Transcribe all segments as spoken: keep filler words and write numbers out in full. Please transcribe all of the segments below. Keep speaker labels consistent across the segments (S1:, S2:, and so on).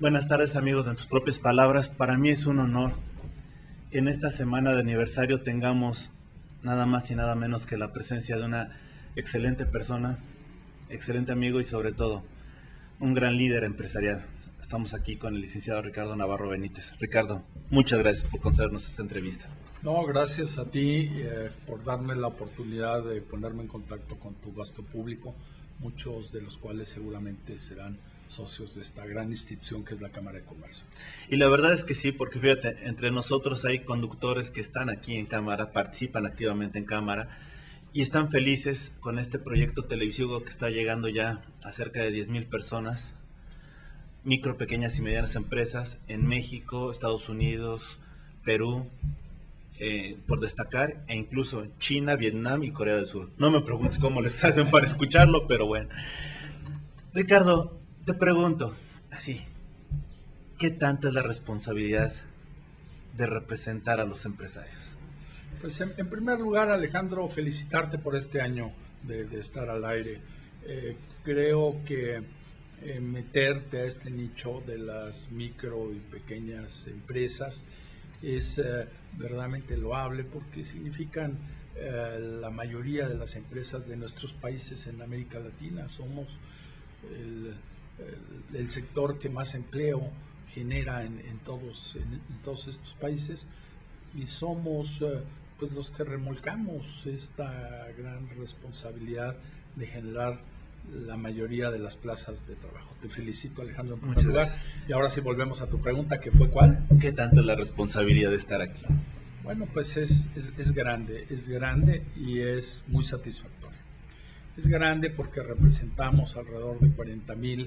S1: Buenas tardes, amigos. En tus propias palabras, para mí es un honor que en esta semana de aniversario tengamos nada más y nada menos que la presencia de una excelente persona, excelente amigo y sobre todo un gran líder empresarial. Estamos aquí con el licenciado Ricardo Navarro Benítez. Ricardo, muchas gracias por concedernos esta entrevista.
S2: No, gracias a ti eh, por darme la oportunidad de ponerme en contacto con tu vasto público, muchos de los cuales seguramente serán socios de esta gran institución que es la Cámara de Comercio.
S1: Y la verdad es que sí, porque fíjate, entre nosotros hay conductores que están aquí en Cámara, participan activamente en Cámara y están felices con este proyecto televisivo que está llegando ya a cerca de diez mil personas, micro, pequeñas y medianas empresas en México, Estados Unidos, Perú, eh, por destacar, e incluso China, Vietnam y Corea del Sur. No me preguntes cómo les hacen para escucharlo, pero bueno. Ricardo, te pregunto, así, ¿qué tanta es la responsabilidad de representar a los empresarios?
S2: Pues en, en primer lugar, Alejandro, felicitarte por este año de, de estar al aire. Eh, creo que eh, meterte a este nicho de las micro y pequeñas empresas es eh, verdaderamente loable porque significan eh, la mayoría de las empresas de nuestros países en América Latina. Somos el, el, el sector que más empleo genera en, en, todos, en, en todos estos países y somos eh, pues los que remolcamos esta gran responsabilidad de generar la mayoría de las plazas de trabajo. Te felicito, Alejandro, en primer lugar. Y ahora sí volvemos a tu pregunta, que fue ¿cuál?
S1: ¿Qué tanto es la responsabilidad de estar aquí?
S2: Bueno, pues es, es, es grande, es grande y es muy satisfactorio. Es grande porque representamos alrededor de cuarenta mil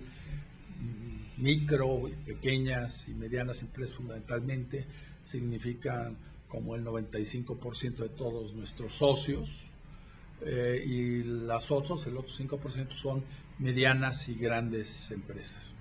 S2: micro, pequeñas y medianas empresas fundamentalmente. Significan como el noventa y cinco por ciento de todos nuestros socios. Eh, y las otras, el otro cinco por ciento son medianas y grandes empresas.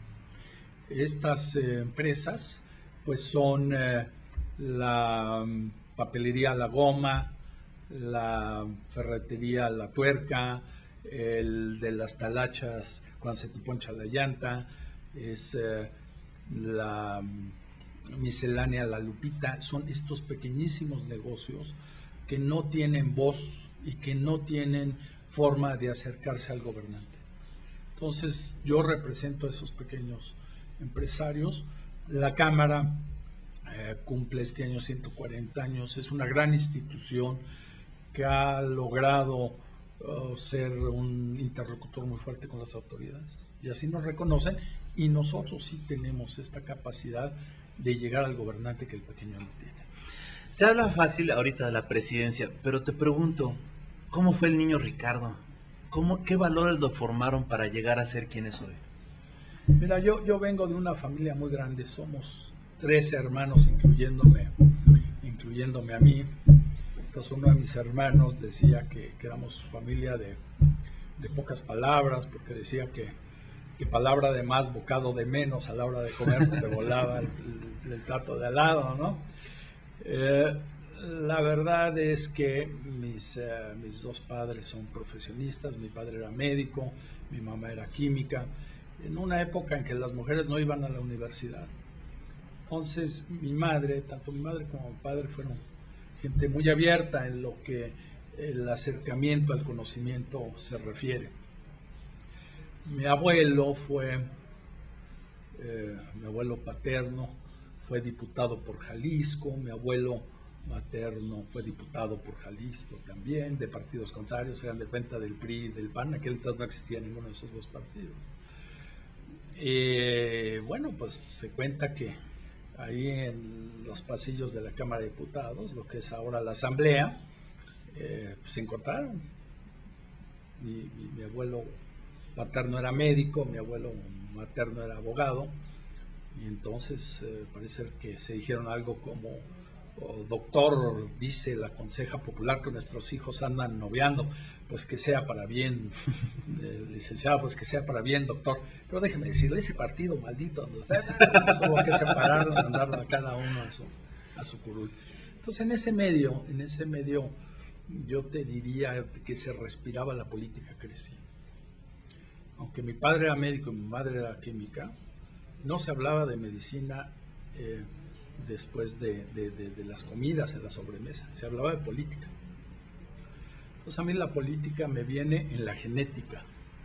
S2: Estas eh, empresas pues son eh, la um, papelería La Goma, la ferretería La Tuerca, el de las talachas cuando se te poncha la llanta, es eh, la um, miscelánea La Lupita. Son estos pequeñísimos negocios que no tienen voz y que no tienen forma de acercarse al gobernante. Entonces, yo represento a esos pequeños empresarios. La Cámara eh, cumple este año ciento cuarenta años, es una gran institución que ha logrado uh, ser un interlocutor muy fuerte con las autoridades, y así nos reconocen, y nosotros sí tenemos esta capacidad de llegar al gobernante que el pequeño no tiene.
S1: Se habla fácil ahorita de la presidencia, pero te pregunto, ¿cómo fue el niño Ricardo? ¿Cómo, ¿Qué valores lo formaron para llegar a ser quien es hoy?
S2: Mira, yo, yo vengo de una familia muy grande, somos tres hermanos, incluyéndome, incluyéndome a mí. Entonces uno de mis hermanos decía que, que éramos familia de, de pocas palabras, porque decía que, que palabra de más, bocado de menos, a la hora de comer te volaba el, el, el plato de al lado, ¿no? Eh, la verdad es que mis, eh, mis dos padres son profesionistas. Mi padre era médico, mi mamá era química, en una época en que las mujeres no iban a la universidad. Entonces mi madre, tanto mi madre como mi padre fueron gente muy abierta en lo que el acercamiento al conocimiento se refiere. Mi abuelo fue, eh, mi abuelo paterno fue diputado por Jalisco, mi abuelo materno fue diputado por Jalisco también, de partidos contrarios, eran de cuenta del P R I y del P A N, en aquel entonces no existía ninguno de esos dos partidos. Eh, bueno, pues se cuenta que ahí en los pasillos de la Cámara de Diputados, lo que es ahora la Asamblea, eh, se encontraron. Mi, mi, mi abuelo paterno era médico, mi abuelo materno era abogado, y entonces eh, parece que se dijeron algo como: oh, doctor, dice la conseja popular que nuestros hijos andan noviando, pues que sea para bien, eh, licenciado, pues que sea para bien, doctor. Pero déjeme decirle, ese partido maldito donde usted, pues hubo que separarlo, mandarlo a cada uno a su, a su curul. Entonces en ese medio, en ese medio, yo te diría que se respiraba la política, crecí. Aunque mi padre era médico y mi madre era química, no se hablaba de medicina eh, después de, de, de, de las comidas, en la sobremesa, se hablaba de política. Entonces a mí la política me viene en la genética.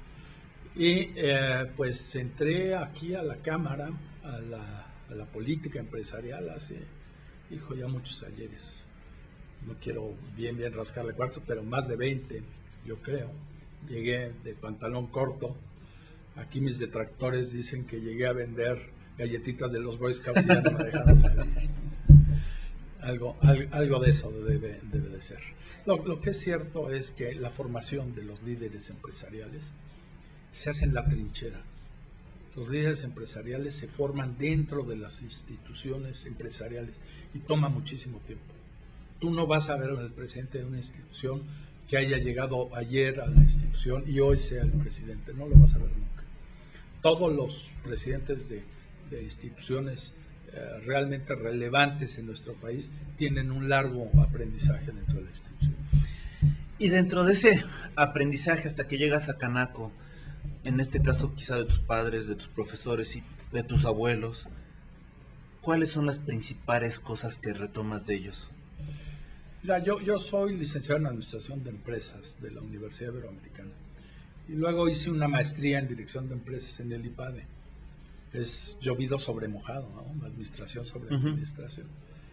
S2: Y eh, pues entré aquí a la Cámara, a la, a la política empresarial hace, hijo, ya muchos ayeres. No quiero bien, bien rascarle cuartos, pero más de veinte, yo creo. Llegué de pantalón corto. Aquí mis detractores dicen que llegué a vender galletitas de los Boy Scouts y ya no me dejaron salir. Algo, al, algo de eso debe, debe de ser. Lo, lo que es cierto es que la formación de los líderes empresariales se hace en la trinchera. Los líderes empresariales se forman dentro de las instituciones empresariales y toma muchísimo tiempo. Tú no vas a ver al presidente de una institución que haya llegado ayer a la institución y hoy sea el presidente, no lo vas a ver nunca. Todos los presidentes de, de instituciones eh, realmente relevantes en nuestro país tienen un largo aprendizaje dentro de la institución.
S1: Y dentro de ese aprendizaje hasta que llegas a Canaco, en este caso quizá de tus padres, de tus profesores y de tus abuelos, ¿cuáles son las principales cosas que retomas de ellos?
S2: Mira, yo, yo soy licenciado en Administración de Empresas de la Universidad Iberoamericana y luego hice una maestría en Dirección de Empresas en el I P A D E. Es llovido sobre mojado, ¿no? Administración sobre uh-huh. administración.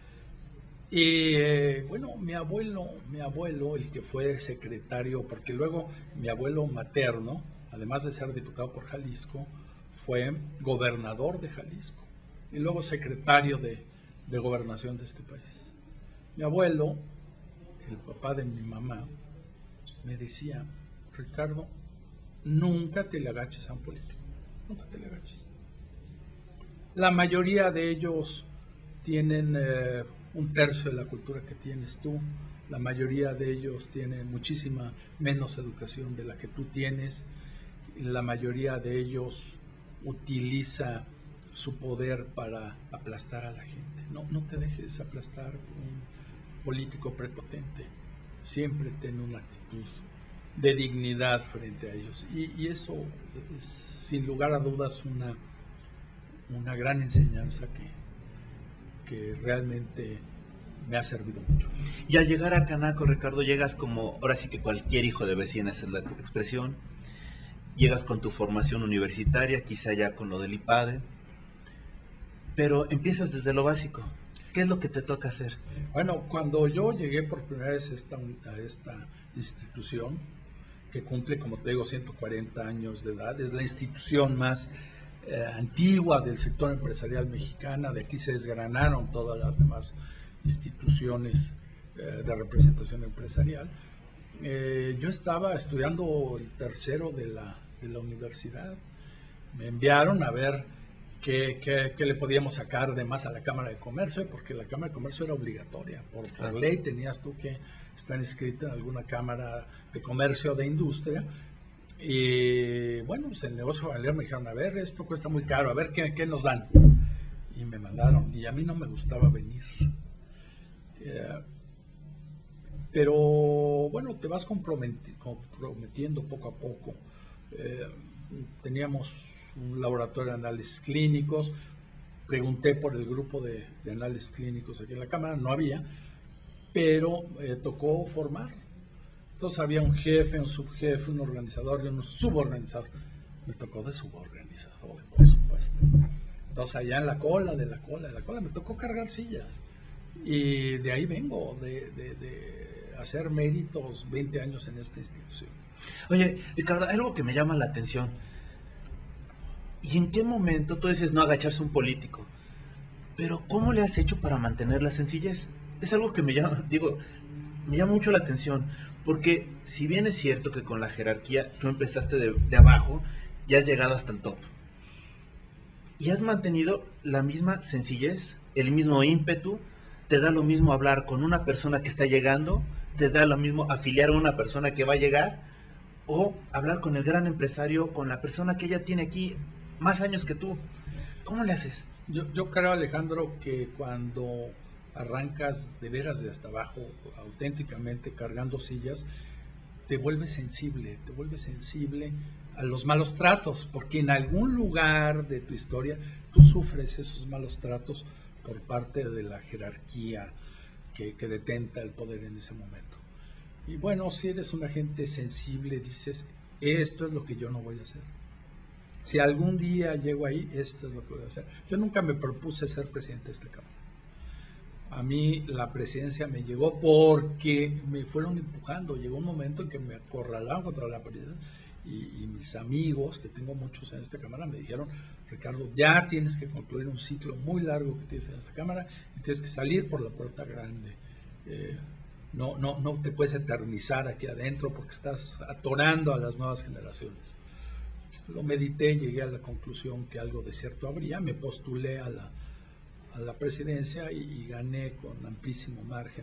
S2: Y eh, bueno, mi abuelo, mi abuelo, el que fue secretario, porque luego mi abuelo materno, además de ser diputado por Jalisco, fue gobernador de Jalisco y luego secretario de, de gobernación de este país. Mi abuelo, el papá de mi mamá, me decía: Ricardo, nunca te le agaches a un político, nunca te le agaches. La mayoría de ellos tienen eh, un tercio de la cultura que tienes tú, la mayoría de ellos tienen muchísima menos educación de la que tú tienes, la mayoría de ellos utiliza su poder para aplastar a la gente. No, no te dejes aplastar por un político prepotente, siempre ten una actitud de dignidad frente a ellos y, y eso es sin lugar a dudas una, una gran enseñanza que, que realmente me ha servido mucho.
S1: Y al llegar a Canaco, Ricardo, llegas como, ahora sí que cualquier hijo de vecina es la expresión, llegas con tu formación universitaria, quizá ya con lo del I P A D E, pero empiezas desde lo básico. ¿Qué es lo que te toca hacer?
S2: Bueno, cuando yo llegué por primera vez a esta, a esta institución, que cumple, como te digo, ciento cuarenta años de edad, es la institución más eh, antigua del sector empresarial mexicana, de aquí se desgranaron todas las demás instituciones eh, de representación empresarial. Eh, yo estaba estudiando el tercero de la, de la universidad, me enviaron a ver ¿Qué, qué, qué le podíamos sacar de más a la Cámara de Comercio? Porque la Cámara de Comercio era obligatoria. Por, por ley tenías tú que estar inscrito en alguna Cámara de Comercio o de Industria. Y bueno, pues el negocio familiar me dijeron, a ver, esto cuesta muy caro, a ver qué, qué nos dan. Y me mandaron. Y a mí no me gustaba venir. Eh, pero bueno, te vas comprometi comprometiendo poco a poco. Eh, teníamos un laboratorio de análisis clínicos, pregunté por el grupo de, de análisis clínicos aquí en la Cámara, no había, pero eh, tocó formar. Entonces había un jefe, un subjefe, un organizador y un suborganizador. Me tocó de suborganizador, por supuesto. Entonces allá en la cola, de la cola, de la cola, me tocó cargar sillas. Y de ahí vengo, de, de, de hacer méritos veinte años en esta institución.
S1: Oye, Ricardo, hay algo que me llama la atención. ¿Y en qué momento tú dices no agacharse a un político? Pero ¿cómo le has hecho para mantener la sencillez? Es algo que me llama, digo, me llama mucho la atención, porque si bien es cierto que con la jerarquía tú empezaste de, de abajo y has llegado hasta el top, y has mantenido la misma sencillez, el mismo ímpetu, te da lo mismo hablar con una persona que está llegando, te da lo mismo afiliar a una persona que va a llegar, o hablar con el gran empresario, con la persona que ya tiene aquí más años que tú. ¿Cómo le haces?
S2: Yo, yo creo, Alejandro, que cuando arrancas de veras de hasta abajo, auténticamente cargando sillas, te vuelves sensible, te vuelves sensible a los malos tratos, porque en algún lugar de tu historia tú sufres esos malos tratos por parte de la jerarquía que, que detenta el poder en ese momento. Y bueno, si eres una gente sensible, dices, esto es lo que yo no voy a hacer. Si algún día llego ahí, esto es lo que voy a hacer. Yo nunca me propuse ser presidente de esta Cámara. A mí la presidencia me llegó porque me fueron empujando. Llegó un momento en que me acorralaron contra la presidencia y, y mis amigos, que tengo muchos en esta Cámara, me dijeron, Ricardo, ya tienes que concluir un ciclo muy largo que tienes en esta Cámara y tienes que salir por la puerta grande. Eh, no, no, no te puedes eternizar aquí adentro porque estás atorando a las nuevas generaciones. Lo medité, llegué a la conclusión que algo de cierto habría, me postulé a la a la presidencia y, y gané con amplísimo margen.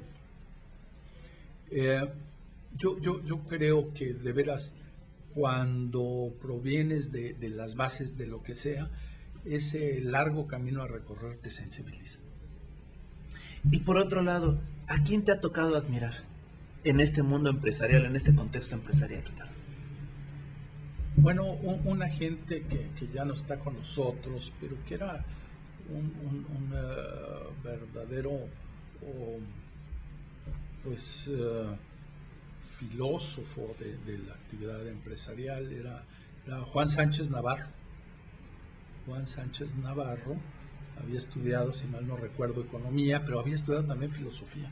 S2: Eh, yo, yo, yo creo que de veras, cuando provienes de, de las bases de lo que sea, ese largo camino a recorrer te sensibiliza.
S1: Y por otro lado, ¿a quién te ha tocado admirar en este mundo empresarial, en este contexto empresarial, Ricardo?
S2: Bueno, un, una gente que, que ya no está con nosotros, pero que era un, un, un uh, verdadero uh, pues uh, filósofo de, de la actividad empresarial, era, era Juan Sánchez Navarro. Juan Sánchez Navarro había estudiado, si mal no recuerdo, economía, pero había estudiado también filosofía.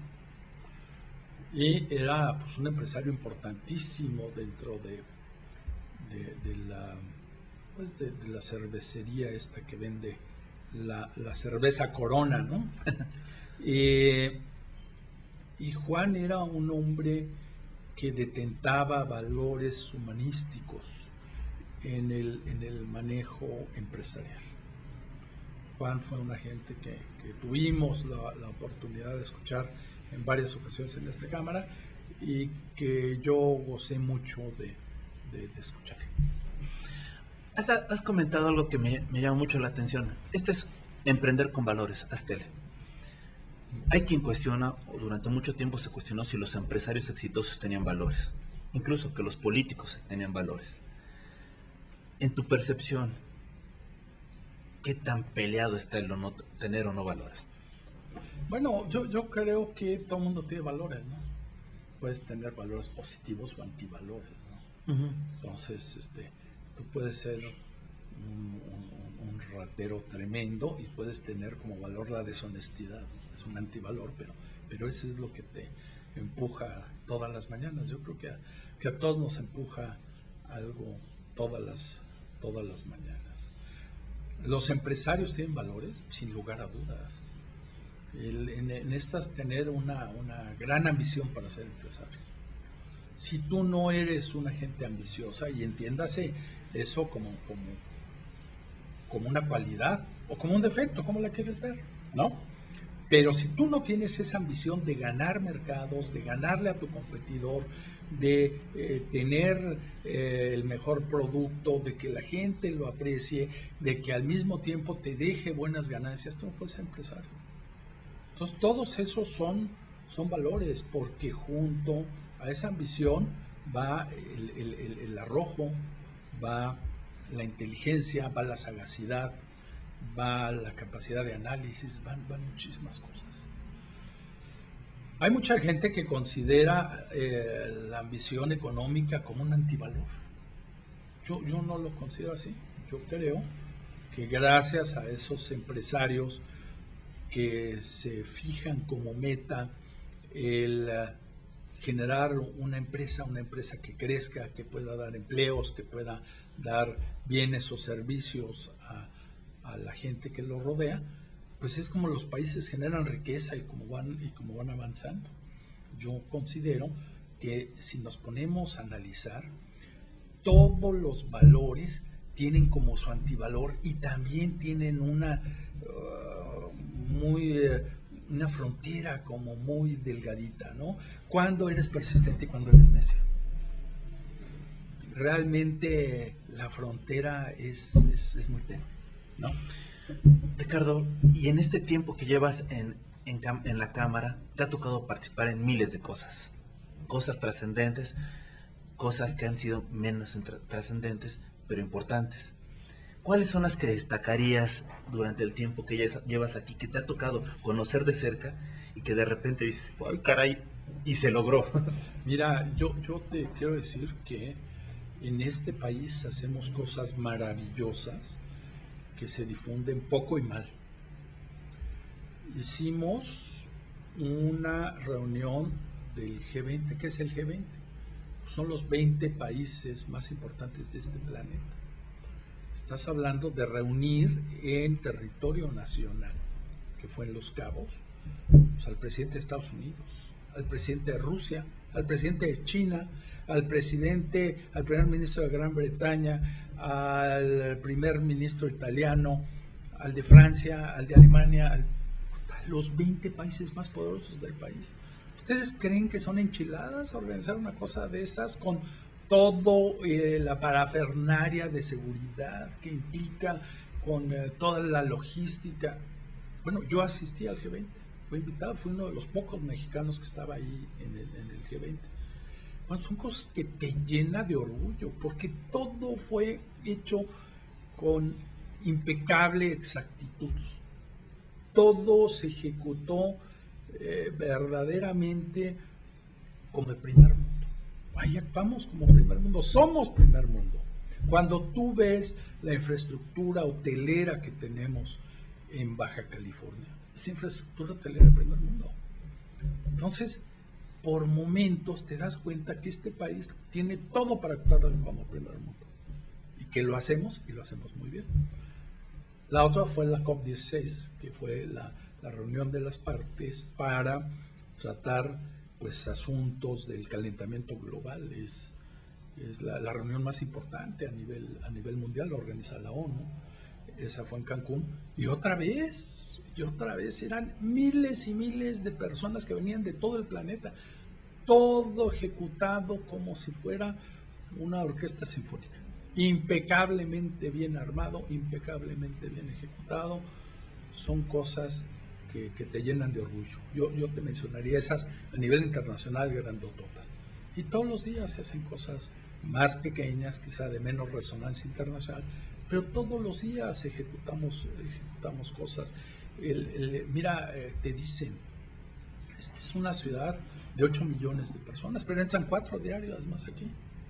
S2: Y era pues, un empresario importantísimo dentro de, de, de, la, pues, de, de la cervecería esta que vende la, la cerveza Corona, ¿no? eh, y Juan era un hombre que detentaba valores humanísticos en el, en el manejo empresarial. Juan fue una gente que, que tuvimos la, la oportunidad de escuchar en varias ocasiones en esta Cámara y que yo gocé mucho de, de, de escuchar.
S1: Has, has comentado algo que me, me llama mucho la atención. Este es emprender con valores, Astele. Hay quien cuestiona, o durante mucho tiempo se cuestionó si los empresarios exitosos tenían valores, incluso que los políticos tenían valores. En tu percepción, ¿qué tan peleado está el no tener o no valores?
S2: Bueno, yo, yo creo que todo el mundo tiene valores, ¿no? Puedes tener valores positivos o antivalores, ¿no? Uh-huh. Entonces, este, tú puedes ser un, un, un ratero tremendo y puedes tener como valor la deshonestidad, ¿no? Es un antivalor, pero, pero eso es lo que te empuja todas las mañanas. Yo creo que a, que a todos nos empuja algo todas las, todas las mañanas. Los empresarios tienen valores, sin lugar a dudas. El, en, en estas tener una, una gran ambición para ser empresario. Si tú no eres una gente ambiciosa, y entiéndase eso como, como, como una cualidad o como un defecto, como la quieres ver, ¿no? Pero si tú no tienes esa ambición de ganar mercados, de ganarle a tu competidor, de eh, tener eh, el mejor producto, de que la gente lo aprecie, de que al mismo tiempo te deje buenas ganancias, tú no puedes ser empresario. Entonces todos esos son, son valores, porque junto a esa ambición va el, el, el, el arrojo, va la inteligencia, va la sagacidad, va la capacidad de análisis, van, van muchísimas cosas. Hay mucha gente que considera eh, la ambición económica como un antivalor. Yo, yo no lo considero así. Yo creo que gracias a esos empresarios que se fijan como meta el generar una empresa, una empresa que crezca, que pueda dar empleos, que pueda dar bienes o servicios a, a la gente que lo rodea, pues es como los países generan riqueza y como van, y como van avanzando. Yo considero que si nos ponemos a analizar, todos los valores tienen como su antivalor y también tienen una uh, muy uh, una frontera como muy delgadita, ¿no? Cuando eres persistente y cuando eres necio. Realmente la frontera es, es, es muy tenue, ¿no?
S1: Ricardo, y en este tiempo que llevas en, en, en la Cámara, te ha tocado participar en miles de cosas, cosas trascendentes, cosas que han sido menos trascendentes, pero importantes. ¿Cuáles son las que destacarías durante el tiempo que llevas aquí, que te ha tocado conocer de cerca y que de repente dices, ¡ay, caray! Y se logró.
S2: Mira, yo, yo te quiero decir que en este país hacemos cosas maravillosas que se difunden poco y mal. Hicimos una reunión del G veinte. ¿Qué es el G veinte? Son los veinte países más importantes de este planeta. Estás hablando de reunir en territorio nacional, que fue en Los Cabos, pues, al presidente de Estados Unidos, al presidente de Rusia, al presidente de China, al presidente, al primer ministro de Gran Bretaña, al primer ministro italiano, al de Francia, al de Alemania, al, los veinte países más poderosos del país. ¿Ustedes creen que son enchiladas organizar una cosa de esas con todo eh, la parafernaria de seguridad que implica, con eh, toda la logística? Bueno, yo asistí al G veinte, fui invitado, fui uno de los pocos mexicanos que estaba ahí en el, en el G veinte. Bueno, son cosas que te llena de orgullo, porque todo fue hecho con impecable exactitud. Todo se ejecutó eh, verdaderamente como el primer mundo. Ahí actuamos como primer mundo, somos primer mundo. Cuando tú ves la infraestructura hotelera que tenemos en Baja California, es infraestructura hotelera de primer mundo. Entonces, por momentos te das cuenta que este país tiene todo para actuar como primer mundo, y que lo hacemos, y lo hacemos muy bien. La otra fue la COP dieciséis, que fue la, la reunión de las partes para tratar pues asuntos del calentamiento global. Es, es la, la reunión más importante a nivel, a nivel mundial, la organiza la ONU. Esa fue en Cancún, y otra vez, y otra vez eran miles y miles de personas que venían de todo el planeta, todo ejecutado como si fuera una orquesta sinfónica, impecablemente bien armado, impecablemente bien ejecutado. Son cosas que, que te llenan de orgullo. Yo, yo te mencionaría esas a nivel internacional grandototas. Y todos los días se hacen cosas más pequeñas, quizá de menos resonancia internacional, pero todos los días ejecutamos, ejecutamos cosas. El, el, mira, eh, te dicen, esta es una ciudad de ocho millones de personas, pero entran cuatro diarios más aquí.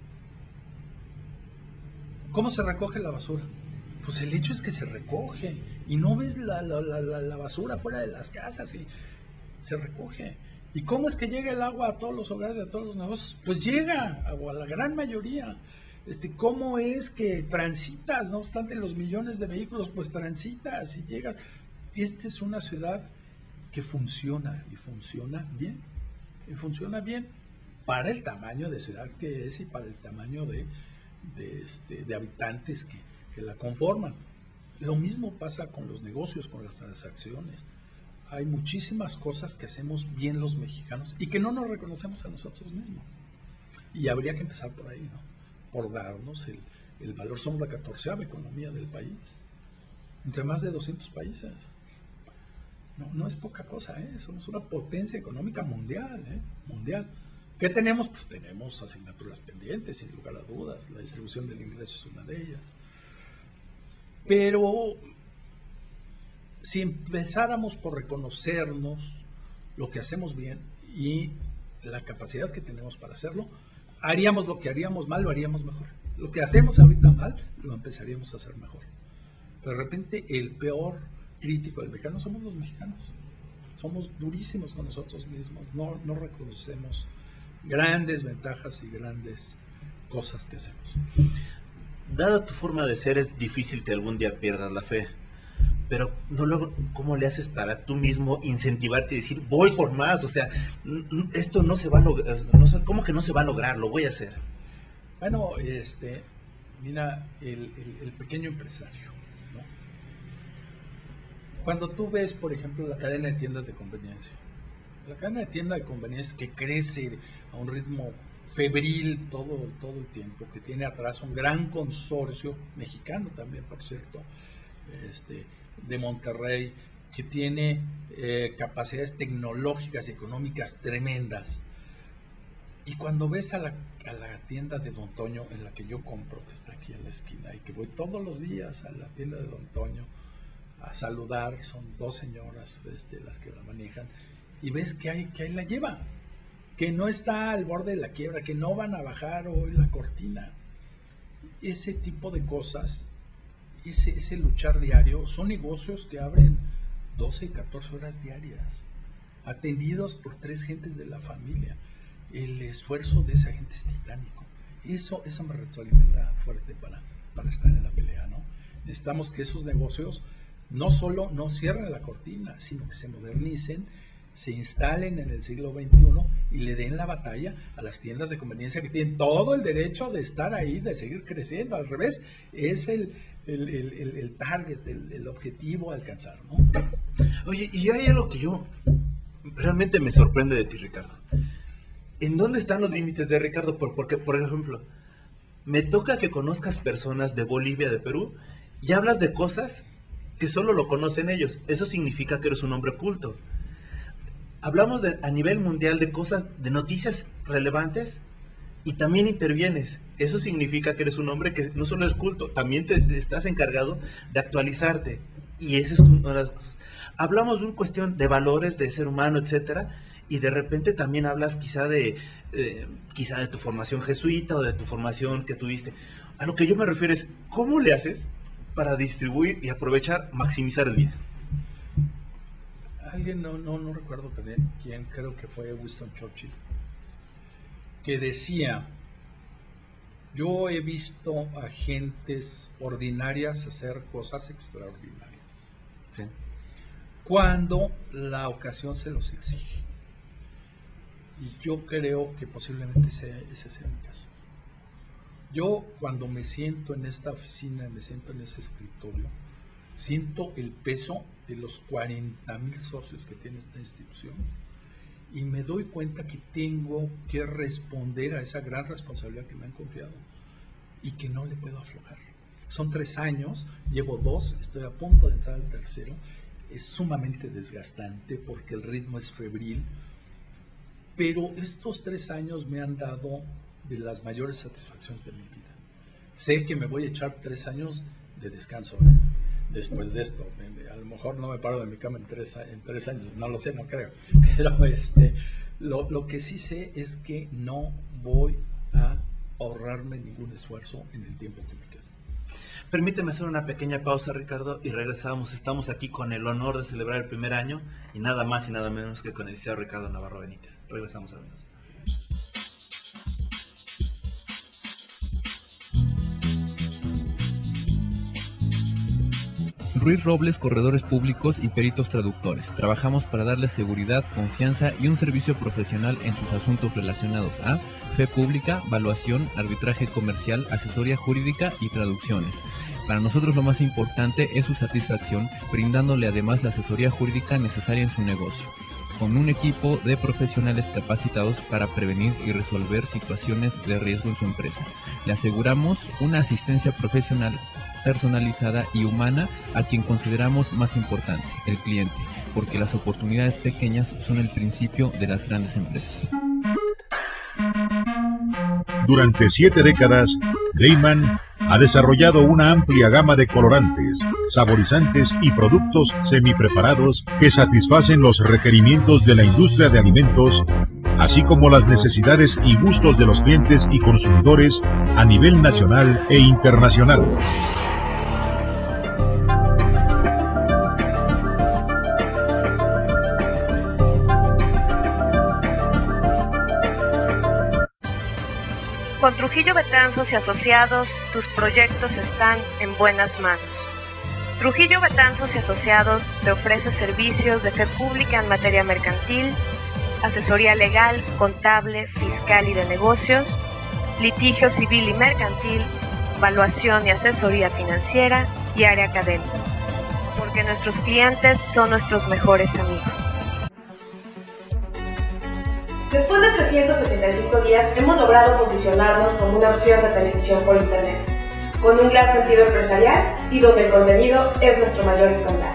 S2: ¿Cómo se recoge la basura? Pues el hecho es que se recoge, y no ves la, la, la, la basura fuera de las casas, y se recoge. ¿Y cómo es que llega el agua a todos los hogares, a todos los negocios? Pues llega, a la gran mayoría. Este, ¿Cómo es que transitas? No obstante los millones de vehículos, pues transitas y llegas. Esta es una ciudad que funciona, y funciona bien. Y funciona bien para el tamaño de ciudad que es, y para el tamaño de, de, este, de habitantes que, que la conforman. Lo mismo pasa con los negocios, con las transacciones. Hay muchísimas cosas que hacemos bien los mexicanos y que no nos reconocemos a nosotros mismos. Y habría que empezar por ahí, ¿no? Por darnos el, el valor. Somos la catorceava economía del país, entre más de doscientos países. No, no es poca cosa, ¿eh? Somos una potencia económica mundial, ¿eh? Mundial. ¿Qué tenemos? Pues tenemos asignaturas pendientes, sin lugar a dudas. La distribución del ingreso es una de ellas. Pero si empezáramos por reconocernos lo que hacemos bien y la capacidad que tenemos para hacerlo, haríamos lo que haríamos mal, lo haríamos mejor. Lo que hacemos ahorita mal, lo empezaríamos a hacer mejor. Pero de repente el peor crítico del mexicano somos los mexicanos. Somos durísimos con nosotros mismos, no, no reconocemos grandes ventajas y grandes cosas que hacemos.
S1: Dada tu forma de ser, es difícil que algún día pierdas la fe. Pero no luego, ¿cómo le haces para tú mismo incentivarte y decir, voy por más? O sea, esto no se va a lograr, no sé, ¿cómo que no se va a lograr? Lo voy a hacer.
S2: Bueno, este, mira, el, el, el pequeño empresario, ¿no? Cuando tú ves, por ejemplo, la cadena de tiendas de conveniencia, la cadena de tiendas de conveniencia que crece a un ritmo febril todo, todo el tiempo, que tiene atrás un gran consorcio, mexicano también, por cierto, este, de Monterrey, que tiene eh, capacidades tecnológicas y económicas tremendas. Y cuando ves a la, a la tienda de Don Toño en la que yo compro, que está aquí en la esquina, y que voy todos los días a la tienda de Don Toño a saludar, son dos señoras este, las que la manejan, y ves que ahí, que ahí la lleva, que no está al borde de la quiebra, que no van a bajar hoy la cortina. Ese tipo de cosas, ese, ese luchar diario, son negocios que abren doce y catorce horas diarias, atendidos por tres gentes de la familia. El esfuerzo de esa gente es titánico. Eso, eso me retroalimenta fuerte para, para estar en la pelea, ¿no? Necesitamos que esos negocios no solo no cierren la cortina, sino que se modernicen, se instalen en el siglo veintiuno y le den la batalla a las tiendas de conveniencia que tienen todo el derecho de estar ahí, de seguir creciendo. Al revés, es el, el, el, el, el target, el, el objetivo a alcanzar, ¿no?
S1: Oye, y hay algo que yo realmente me sorprende de ti, Ricardo. ¿En dónde están los límites de Ricardo? Por, porque, por ejemplo, me toca que conozcas personas de Bolivia, de Perú, y hablas de cosas que solo lo conocen ellos. Eso significa que eres un hombre culto. Hablamos de, a nivel mundial de cosas, de noticias relevantes, y también intervienes. Eso significa que eres un hombre que no solo es culto, también te, te estás encargado de actualizarte. Y esa es una de las cosas. Hablamos de una cuestión de valores, de ser humano, etcétera, y de repente también hablas quizá de, eh, quizá de tu formación jesuita o de tu formación que tuviste. A lo que yo me refiero es, ¿cómo le haces para distribuir y aprovechar, maximizar el día?
S2: Alguien, no, no, no recuerdo quién, creo que fue Winston Churchill, que decía: yo he visto a gentes ordinarias hacer cosas extraordinarias, ¿sí?, cuando la ocasión se los exige. Y yo creo que posiblemente ese, ese sea mi caso. Yo, cuando me siento en esta oficina, me siento en ese escritorio, siento el peso de los cuarenta mil socios que tiene esta institución y me doy cuenta que tengo que responder a esa gran responsabilidad que me han confiado y que no le puedo aflojar. Son tres años, llevo dos, estoy a punto de entrar al tercero. Es sumamente desgastante porque el ritmo es febril, pero estos tres años me han dado de las mayores satisfacciones de mi vida. Sé que me voy a echar tres años de descanso, ¿eh? Después de esto. A lo mejor no me paro de mi cama en tres, en tres años, no lo sé, no creo. Pero este, lo, lo que sí sé es que no voy a ahorrarme ningún esfuerzo en el tiempo que me queda.
S1: Permíteme hacer una pequeña pausa, Ricardo, y regresamos. Estamos aquí con el honor de celebrar el primer año, y nada más y nada menos que con el licenciado Ricardo Navarro Benítez. Regresamos, amigos.
S3: Ruiz Robles, corredores públicos y peritos traductores. Trabajamos para darles seguridad, confianza y un servicio profesional en sus asuntos relacionados a fe pública, valuación, arbitraje comercial, asesoría jurídica y traducciones. Para nosotros lo más importante es su satisfacción, brindándole además la asesoría jurídica necesaria en su negocio, con un equipo de profesionales capacitados para prevenir y resolver situaciones de riesgo en su empresa. Le aseguramos una asistencia profesional personalizada y humana a quien consideramos más importante, el cliente, porque las oportunidades pequeñas son el principio de las grandes empresas.
S4: Durante siete décadas, Leyman ha desarrollado una amplia gama de colorantes, saborizantes y productos semipreparados que satisfacen los requerimientos de la industria de alimentos, así como las necesidades y gustos de los clientes y consumidores a nivel nacional e internacional.
S5: Con Trujillo Betanzos y Asociados, tus proyectos están en buenas manos. Trujillo Betanzos y Asociados te ofrece servicios de fe pública en materia mercantil, asesoría legal, contable, fiscal y de negocios, litigio civil y mercantil, evaluación y asesoría financiera y área académica. Porque nuestros clientes son nuestros mejores amigos.
S6: Después de trescientos sesenta y cinco días, hemos logrado posicionarnos como una opción de televisión por internet, con un gran sentido empresarial y donde el contenido es nuestro mayor estándar.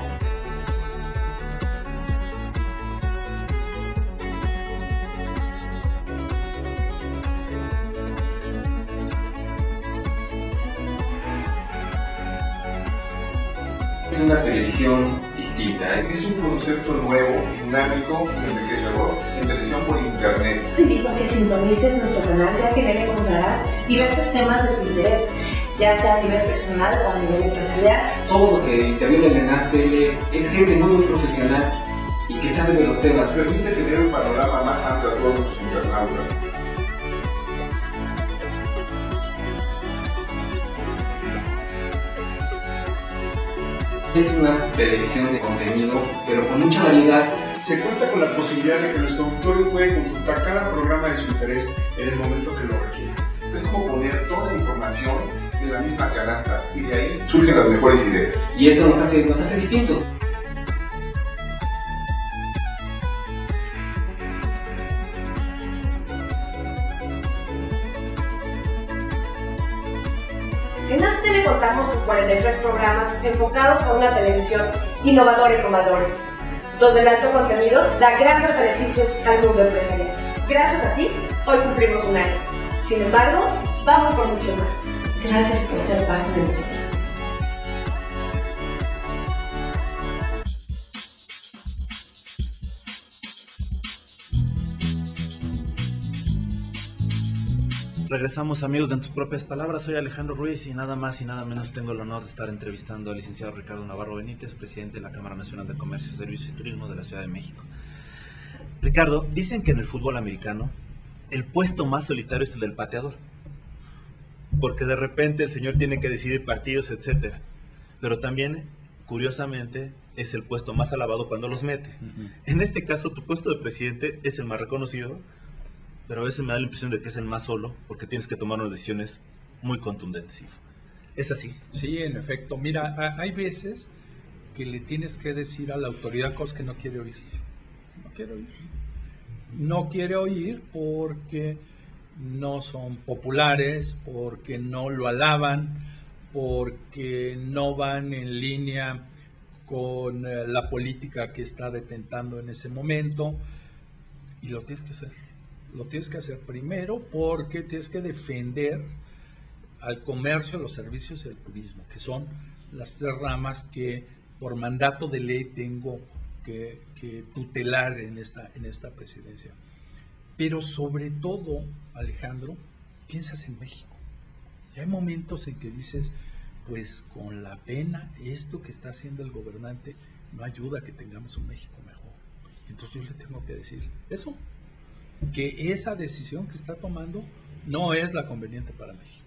S7: Es una televisión distinta.
S8: Es un concepto nuevo, dinámico, enriquecedor en televisión por internet.
S6: Te invito a que sintonices nuestro canal, ya que en él encontrarás diversos temas de tu interés, ya sea a nivel personal o a nivel empresarial.
S7: Todos los que intervienen en Haz Tele es gente muy, muy profesional y que sabe de los temas.
S8: Permite tener un panorama más amplio a todos nuestros internautas.
S7: Es una televisión de contenido, pero con mucha variedad.
S8: Se cuenta con la posibilidad de que nuestro auditorio puede consultar cada programa de su interés en el momento que lo requiera. Es como poner toda la información en la misma canasta y de ahí surgen las mejores ideas.
S7: Y eso nos hace, nos hace distintos.
S6: En Haz Tele contamos con cuarenta y tres programas enfocados a una televisión innovadora y con valores, donde el alto contenido da grandes beneficios al mundo empresarial. Gracias a ti, hoy cumplimos un año. Sin embargo, vamos por mucho más. Gracias por ser parte de nosotros.
S1: Regresamos, amigos, de En Tus Propias Palabras. Soy Alejandro Ruiz y nada más y nada menos tengo el honor de estar entrevistando al licenciado Ricardo Navarro Benítez, presidente de la Cámara Nacional de Comercio, Servicios y Turismo de la Ciudad de México. Ricardo, dicen que en el fútbol americano el puesto más solitario es el del pateador, porque de repente el señor tiene que decidir partidos, etcétera. Pero también, curiosamente, es el puesto más alabado cuando los mete. Uh-huh. En este caso, tu puesto de presidente es el más reconocido, pero a veces me da la impresión de que es el más solo, porque tienes que tomar unas decisiones muy contundentes. ¿Es así?
S2: Sí, en efecto. Mira, hay veces que le tienes que decir a la autoridad cosas que no quiere oír. No quiere oír. No quiere oír porque no son populares, porque no lo alaban, porque no van en línea con la política que está detentando en ese momento, y lo tienes que hacer. Lo tienes que hacer primero porque tienes que defender al comercio, los servicios y el turismo, que son las tres ramas que por mandato de ley tengo que, que tutelar en esta, en esta presidencia. Pero sobre todo, Alejandro, piensas en México. Y hay momentos en que dices, pues con la pena, esto que está haciendo el gobernante no ayuda a que tengamos un México mejor. Entonces yo le tengo que decir eso, que esa decisión que está tomando no es la conveniente para México.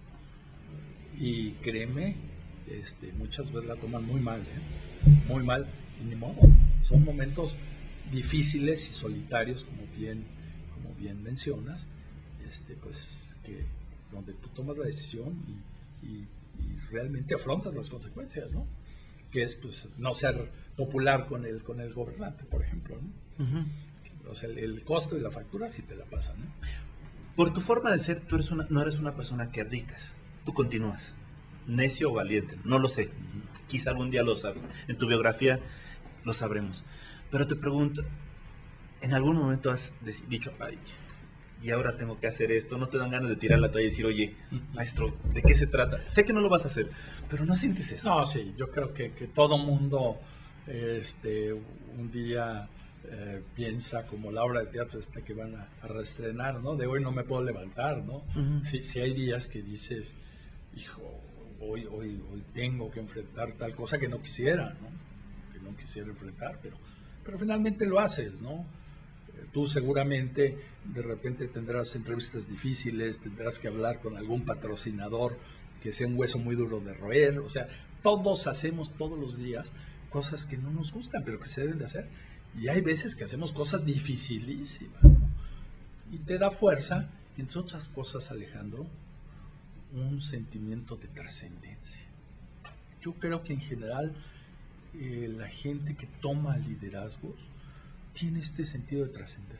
S2: Y créeme, este, muchas veces la toman muy mal, ¿eh? muy mal, y ni modo. Son momentos difíciles y solitarios, como bien, como bien mencionas, este, pues que donde tú tomas la decisión y, y, y realmente afrontas las consecuencias, ¿no? Que es pues no ser popular con el, con el gobernante, por ejemplo, ¿no? Uh-huh. O sea, el, el costo y la factura sí te la pasan, ¿no?
S1: Por tu forma de ser, tú eres una, no eres una persona que abdicas, tú continúas, necio o valiente, no lo sé, uh-huh. Quizá algún día lo sabremos, en tu biografía lo sabremos, pero te pregunto, ¿en algún momento has dicho, ay, y ahora tengo que hacer esto? ¿No te dan ganas de tirar la toalla y decir, oye, maestro, ¿de qué se trata? Sé que no lo vas a hacer, pero ¿no sientes eso?
S2: No, sí, yo creo que, que todo mundo este, un día... Eh, piensa como la obra de teatro esta que van a, a reestrenar, ¿no? De hoy no me puedo levantar, ¿no? Uh-huh. Si, si hay días que dices, hijo, hoy, hoy, hoy tengo que enfrentar tal cosa que no quisiera, ¿no? Que no quisiera enfrentar, pero, pero finalmente lo haces, ¿no? Eh, tú seguramente de repente tendrás entrevistas difíciles, tendrás que hablar con algún patrocinador que sea un hueso muy duro de roer, o sea, todos hacemos todos los días cosas que no nos gustan, pero que se deben de hacer. Y hay veces que hacemos cosas dificilísimas, ¿no? Y te da fuerza, entre otras cosas, Alejandro, un sentimiento de trascendencia. Yo creo que en general eh, la gente que toma liderazgos tiene este sentido de trascender.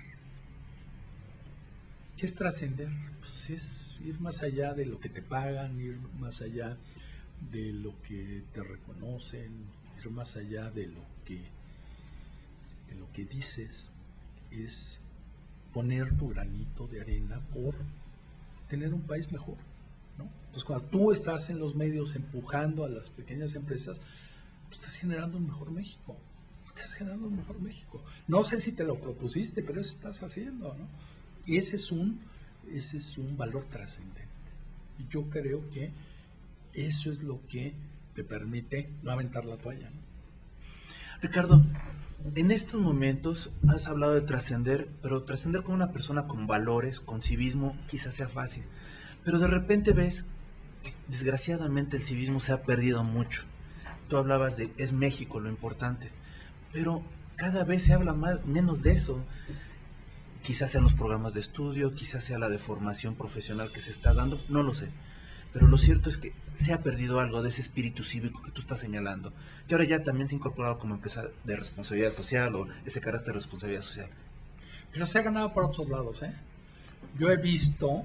S2: ¿Qué es trascender? Pues es ir más allá de lo que te pagan, ir más allá de lo que te reconocen, ir más allá de lo que lo que dices, es poner tu granito de arena por tener un país mejor, ¿no? Entonces cuando tú estás en los medios empujando a las pequeñas empresas, pues estás generando un mejor México. Estás generando un mejor México. No sé si te lo propusiste, pero eso estás haciendo, ¿no? Y ese es un, ese es un valor trascendente. Y yo creo que eso es lo que te permite no aventar la toalla, ¿no?
S1: Ricardo, en estos momentos has hablado de trascender, pero trascender con una persona con valores, con civismo, quizás sea fácil. Pero de repente ves que desgraciadamente el civismo se ha perdido mucho. Tú hablabas de es México lo importante, pero cada vez se habla más, menos de eso. Quizás sean los programas de estudio, quizás sea la de formación profesional que se está dando, no lo sé. Pero lo cierto es que se ha perdido algo de ese espíritu cívico que tú estás señalando, que ahora ya también se ha incorporado como empresa de responsabilidad social o ese carácter de responsabilidad social.
S2: Pero se ha ganado por otros lados, ¿eh? Yo he visto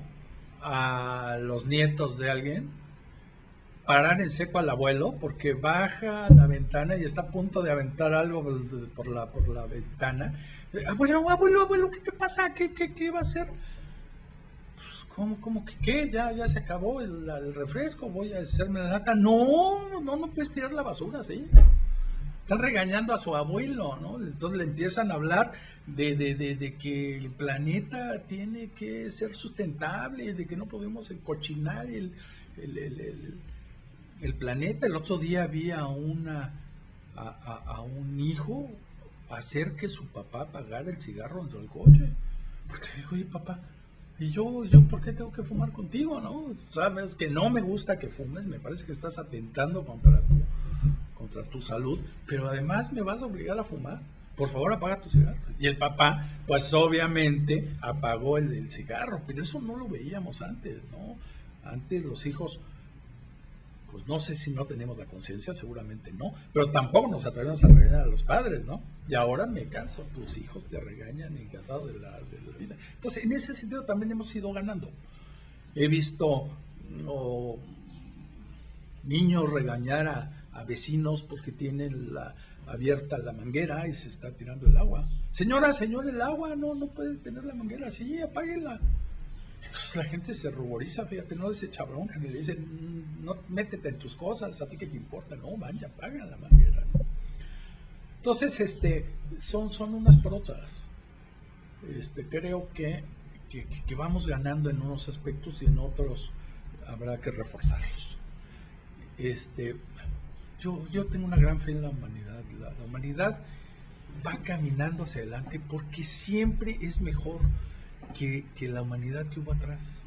S2: a los nietos de alguien parar en seco al abuelo porque baja la ventana y está a punto de aventar algo por la, por la ventana. Abuelo, abuelo, abuelo, ¿qué te pasa? ¿Qué, qué, qué va a hacer? ¿Cómo, cómo que qué? Ya, ya se acabó el, el refresco, voy a hacerme la lata. No, no, no puedes tirar la basura, ¿sí? Están regañando a su abuelo, ¿no? Entonces le empiezan a hablar de, de, de, de que el planeta tiene que ser sustentable, de que no podemos encochinar el, el, el, el, el planeta. El otro día vi a, una, a, a, a un hijo hacer que su papá apagara el cigarro dentro del coche. Porque le dijo, oye, papá, y yo, yo, ¿por qué tengo que fumar contigo, no? Sabes que no me gusta que fumes, me parece que estás atentando contra tu, contra tu salud, pero además me vas a obligar a fumar. Por favor, apaga tu cigarro. Y el papá, pues obviamente, apagó el, el cigarro, pero eso no lo veíamos antes, ¿no? Antes los hijos, pues no sé si no tenemos la conciencia, seguramente no, pero tampoco nos atrevemos a regañar a los padres, ¿no? Y ahora me canso, tus hijos te regañan encantado de la, de la vida. Entonces, en ese sentido también hemos ido ganando. He visto no, niños regañar a, a vecinos porque tienen la, abierta la manguera y se está tirando el agua. Señora, señor, el agua, no, no puede tener la manguera así, apáguela. Entonces la gente se ruboriza, fíjate, no les echa bronca, ni le dicen, no, métete en tus cosas, a ti qué te importa, no, vaya, apaga la manguera, ¿no? Entonces, este, son, son unas por otras. Este, creo que, que, que vamos ganando en unos aspectos y en otros habrá que reforzarlos. Este, yo, yo tengo una gran fe en la humanidad. La, la humanidad va caminando hacia adelante porque siempre es mejor que, que la humanidad que hubo atrás.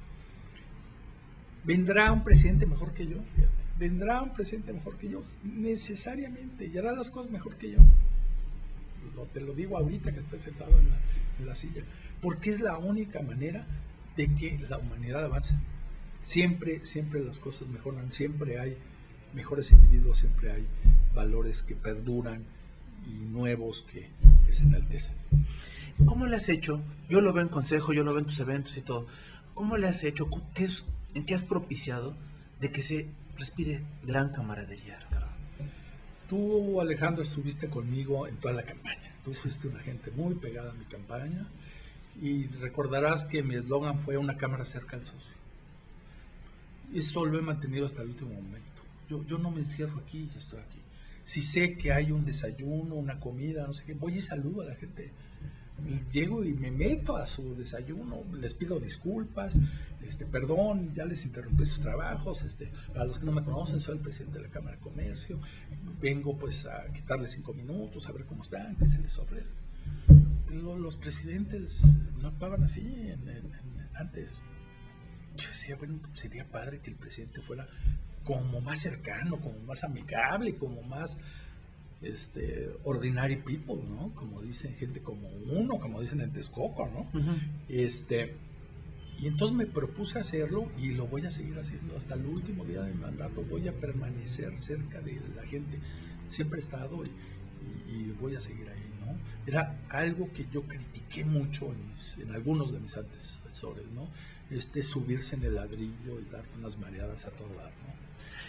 S2: Vendrá un presidente mejor que yo, fíjate. Vendrá un presidente mejor que yo, necesariamente, y hará las cosas mejor que yo. Lo, te lo digo ahorita que estoy sentado en la, en la silla, porque es la única manera de que la humanidad avance. Siempre, siempre las cosas mejoran, siempre hay mejores individuos, siempre hay valores que perduran y nuevos que, que se enaltecen.
S1: ¿Cómo le has hecho? Yo lo veo en consejo, yo lo veo en tus eventos y todo. ¿Cómo le has hecho? ¿Qué es, ¿En qué has propiciado de que se respire gran camaradería?
S2: Tú, Alejandro, estuviste conmigo en toda la campaña. Tú fuiste una gente muy pegada a mi campaña y recordarás que mi eslogan fue una cámara cerca al socio. Y eso lo he mantenido hasta el último momento. Yo, yo no me encierro aquí, yo estoy aquí. Si sé que hay un desayuno, una comida, no sé qué, voy y saludo a la gente. Y llego y me meto a su desayuno, les pido disculpas, este, perdón, ya les interrumpí sus trabajos, este, para los que no me conocen, soy el presidente de la Cámara de Comercio, vengo pues a quitarles cinco minutos, a ver cómo están, qué se les ofrece. Pero los presidentes no actuaban así en, en, en, antes. Yo decía, bueno, sería padre que el presidente fuera como más cercano, como más amigable, como más este ordinary people, ¿no? Como dicen gente como uno, como dicen en Texcoco, ¿no? Uh-huh. Este, y entonces me propuse hacerlo y lo voy a seguir haciendo hasta el último día de mi mandato. Voy a permanecer cerca de la gente. Siempre he estado y, y, y voy a seguir ahí, ¿no? Era algo que yo critiqué mucho en, mis, en algunos de mis antecesores, ¿no? Este, subirse en el ladrillo y darte unas mareadas a todo lado, ¿no?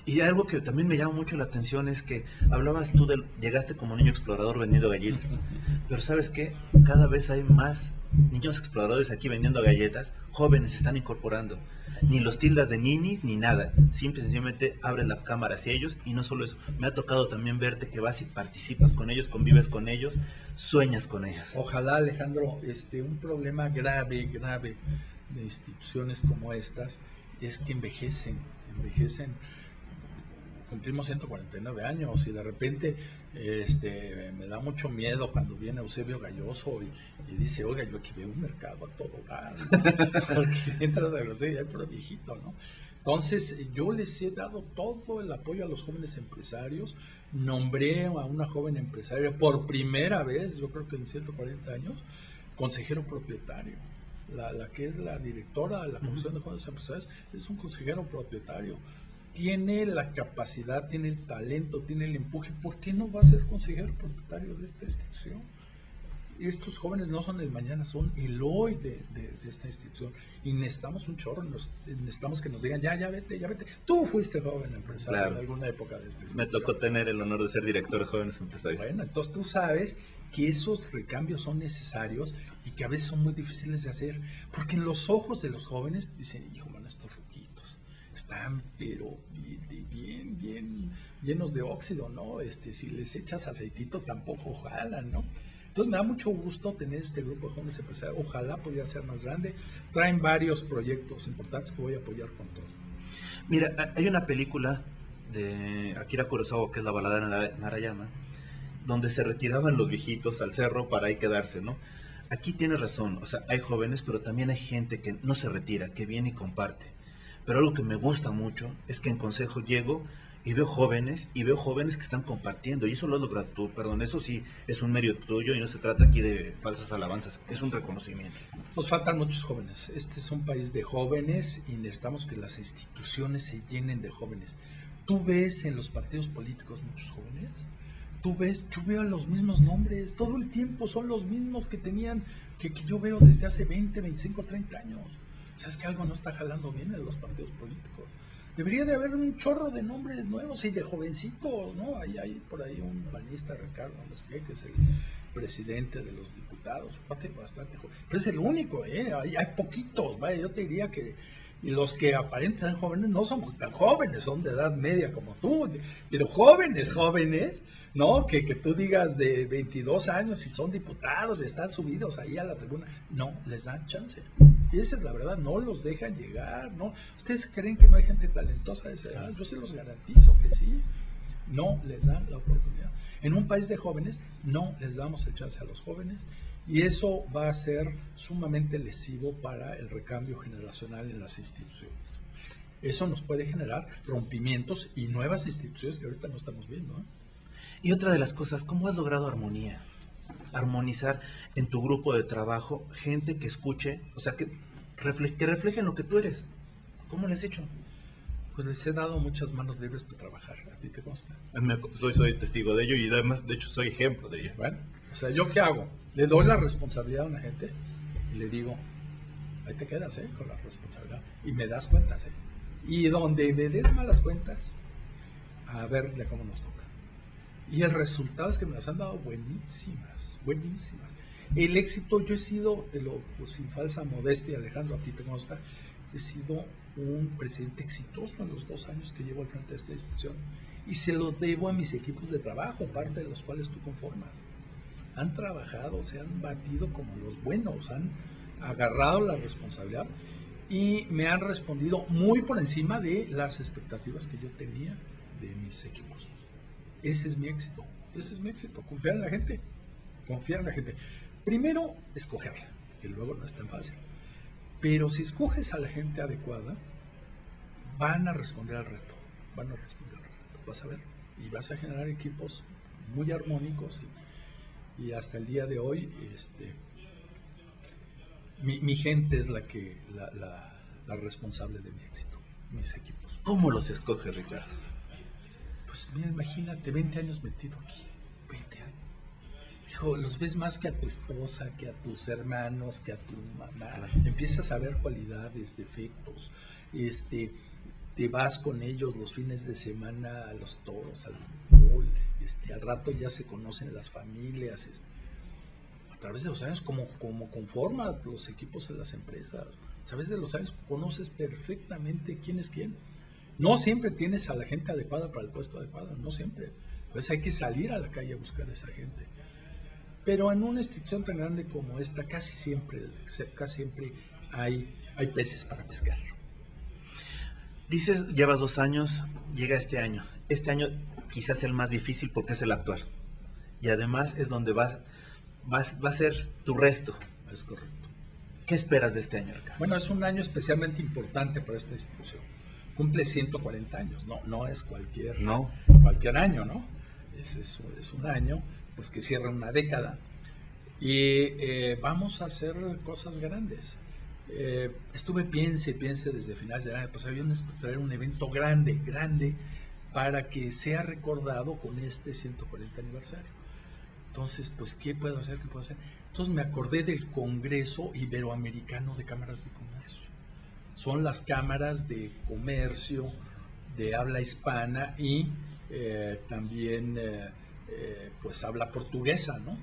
S1: Y algo que también me llama mucho la atención es que hablabas tú de, llegaste como niño explorador vendiendo galletas, pero ¿sabes qué? Cada vez hay más niños exploradores aquí vendiendo galletas, jóvenes se están incorporando. Ni los tildas de ninis ni nada, simple y sencillamente abres la cámara hacia ellos. Y no solo eso, me ha tocado también verte que vas y participas con ellos, convives con ellos, sueñas con ellos.
S2: Ojalá, Alejandro, este, un problema grave, grave de instituciones como estas es que envejecen, envejecen. Cumplimos ciento cuarenta y nueve años y de repente este, me da mucho miedo cuando viene Eusebio Galloso y, y dice, oiga, yo aquí veo un mercado a todo dar, ¿no? Porque entras a grosería y hay puro viejito, ¿no? Entonces, yo les he dado todo el apoyo a los jóvenes empresarios, nombré a una joven empresaria por primera vez, yo creo que en ciento cuarenta años, consejero propietario. La, la que es la directora de la Comisión de Jóvenes Empresarios es un consejero propietario. Tiene la capacidad, tiene el talento, tiene el empuje. ¿Por qué no va a ser consejero propietario de esta institución? Estos jóvenes no son el mañana, son el hoy de, de, de esta institución. Y necesitamos un chorro, nos, necesitamos que nos digan, ya, ya vete, ya vete. Tú fuiste joven empresario claro. en alguna época de esta institución.
S1: Me tocó tener el honor de ser director de Jóvenes Empresarios.
S2: Bueno, entonces tú sabes que esos recambios son necesarios y que a veces son muy difíciles de hacer. Porque en los ojos de los jóvenes dicen, hijo, man, estos ruquitos están, pero bien, bien, bien llenos de óxido, ¿no? Este, si les echas aceitito tampoco jalan, ¿no? Entonces me da mucho gusto tener este grupo de jóvenes empresarios. Ojalá pudiera ser más grande. Traen varios proyectos importantes que voy a apoyar con todo.
S1: Mira, hay una película de Akira Kurosawa que es La balada de Narayama, donde se retiraban los viejitos al cerro para ahí quedarse, ¿no? Aquí tienes razón, o sea, hay jóvenes, pero también hay gente que no se retira, que viene y comparte. Pero algo que me gusta mucho es que en Consejo llego y veo jóvenes, y veo jóvenes que están compartiendo, y eso lo logras tú, perdón, eso sí es un mérito tuyo y no se trata aquí de falsas alabanzas, es un reconocimiento.
S2: Nos faltan muchos jóvenes, este es un país de jóvenes y necesitamos que las instituciones se llenen de jóvenes. Tú ves en los partidos políticos muchos jóvenes, tú ves, yo veo los mismos nombres, todo el tiempo son los mismos que tenían, que, que yo veo desde hace veinte, veinticinco, treinta años. ¿Sabes que algo no está jalando bien en los partidos políticos? Debería de haber un chorro de nombres nuevos y de jovencitos, ¿no? Hay, hay por ahí un panista, Ricardo, no sé qué, que es el presidente de los diputados, bastante joven. Pero es el único, ¿eh? Hay, hay poquitos, vaya, yo te diría que y los que aparentan jóvenes no son tan jóvenes, son de edad media como tú, pero jóvenes, jóvenes, ¿no? Que, que tú digas de veintidós años y son diputados y están subidos ahí a la tribuna, no les dan chance. Y esa es la verdad, no los dejan llegar, ¿no? ¿Ustedes creen que no hay gente talentosa de esa edad? Yo se los garantizo que sí. No les dan la oportunidad. En un país de jóvenes, no les damos el chance a los jóvenes y eso va a ser sumamente lesivo para el recambio generacional en las instituciones. Eso nos puede generar rompimientos y nuevas instituciones que ahorita no estamos viendo, ¿eh?
S1: Y otra de las cosas, ¿cómo has logrado armonía? Armonizar en tu grupo de trabajo gente que escuche, o sea, que, refle que reflejen lo que tú eres. ¿Cómo le has hecho?
S2: Pues les he dado muchas manos libres para trabajar, ¿a ti te consta?
S1: Me, soy, soy testigo de ello y además, de hecho, soy ejemplo de ello.
S2: Bueno, o sea, ¿yo qué hago? Le doy la responsabilidad a una gente y le digo, ahí te quedas, ¿eh? Con la responsabilidad. Y me das cuentas, ¿eh? Y donde me des malas cuentas, a ver de cómo nos toca. Y el resultado es que me las han dado buenísimas, buenísimas. El éxito, yo he sido, de lo, pues, sin falsa modestia, Alejandro, a ti te consta, he sido un presidente exitoso en los dos años que llevo al frente de esta institución. Y se lo debo a mis equipos de trabajo, parte de los cuales tú conformas. Han trabajado, se han batido como los buenos, han agarrado la responsabilidad y me han respondido muy por encima de las expectativas que yo tenía de mis equipos. Ese es mi éxito, ese es mi éxito, confiar en la gente, confiar en la gente. Primero, escogerla, que luego no es tan fácil. Pero si escoges a la gente adecuada, van a responder al reto, van a responder al reto, vas a ver. Y vas a generar equipos muy armónicos y, y hasta el día de hoy, este, mi, mi gente es la, que, la, la, la responsable de mi éxito, mis equipos.
S1: ¿Cómo los escoges, Ricardo?
S2: Pues mira, imagínate, veinte años metido aquí, veinte años. Hijo, los ves más que a tu esposa, que a tus hermanos, que a tu mamá. Empiezas a ver cualidades, defectos. Este, te vas con ellos los fines de semana a los toros, al fútbol, este, al rato ya se conocen las familias, este, a través de los años, como, como conformas los equipos en las empresas, a través de los años conoces perfectamente quién es quién. No siempre tienes a la gente adecuada para el puesto adecuado, no siempre. Pues hay que salir a la calle a buscar a esa gente. Pero en una institución tan grande como esta, casi siempre, casi siempre hay, hay peces para pescar.
S1: Dices, llevas dos años, llega este año. Este año quizás el más difícil porque es el actual. Y además es donde vas, vas, va a ser tu resto.
S2: Es correcto.
S1: ¿Qué esperas de este año, Ricardo?
S2: Bueno, es un año especialmente importante para esta institución. Cumple ciento cuarenta años, no, no es cualquier,
S1: no.
S2: cualquier año, ¿no? Es, es, es un año pues que cierra una década y eh, vamos a hacer cosas grandes. Eh, estuve piense, piense desde finales del año pasado, yo necesito traer un evento grande, grande, para que sea recordado con este ciento cuarenta aniversario. Entonces, pues, ¿qué puedo hacer? ¿Qué puedo hacer? Entonces me acordé del Congreso Iberoamericano de Cámaras de Comercio. Son las cámaras de comercio de habla hispana y eh, también eh, eh, pues habla portuguesa, ¿no?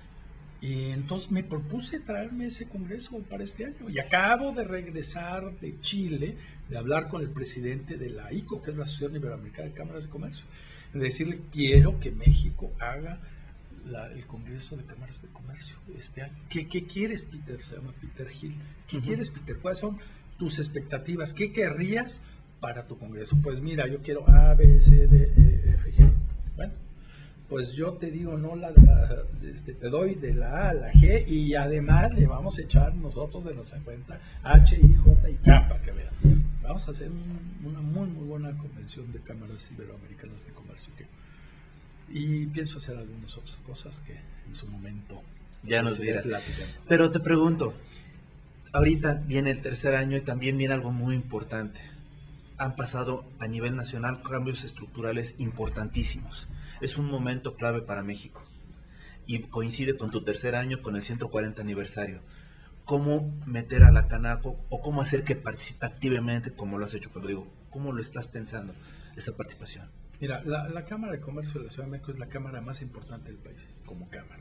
S2: Y entonces me propuse traerme ese congreso para este año y acabo de regresar de Chile, de hablar con el presidente de la I C O, que es la Asociación Iberoamericana de Cámaras de Comercio, de decirle, quiero que México haga la, el Congreso de Cámaras de Comercio este año. ¿Qué, qué quieres, Peter? Se llama Peter Hill. ¿Qué uh-huh. quieres, Peter? ¿Cuáles son tus expectativas? ¿Qué querrías para tu congreso? Pues mira, yo quiero A, B, C, D, E, F, G. Bueno, pues yo te digo, no, la, la este, te doy de la A a la G y además le vamos a echar nosotros de nuestra cuenta H, I, J y K para que vean. Vamos a hacer un, una muy, muy buena convención de cámaras iberoamericanas de comercio. Que, y pienso hacer algunas otras cosas que en su momento
S1: ya nos dirás. Pero te pregunto, ahorita viene el tercer año y también viene algo muy importante. Han pasado a nivel nacional cambios estructurales importantísimos. Es un momento clave para México y coincide con tu tercer año, con el ciento cuarenta aniversario. ¿Cómo meter a la Canaco o cómo hacer que participe activamente como lo has hecho? Pero digo, ¿cómo lo estás pensando, esa participación?
S2: Mira, la, la Cámara de Comercio de la Ciudad de México es la cámara más importante del país, como cámara.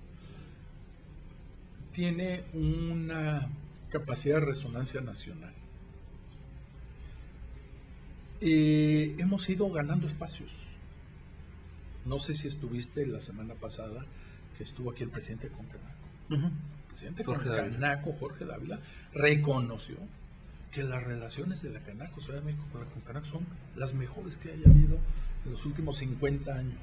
S2: Tiene una capacidad de resonancia nacional. Eh, hemos ido ganando espacios. No sé si estuviste la semana pasada que estuvo aquí el presidente de Concanaco. Uh-huh. El presidente de Concanaco, Jorge Dávila, reconoció que las relaciones de la Canaco, Ciudad de México, con la Concanaco son las mejores que haya habido en los últimos cincuenta años.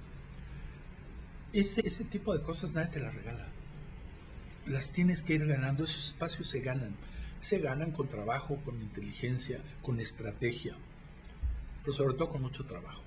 S2: Este, ese tipo de cosas nadie te las regala. Las tienes que ir ganando, esos espacios se ganan. Se ganan con trabajo, con inteligencia, con estrategia, pero sobre todo con mucho trabajo.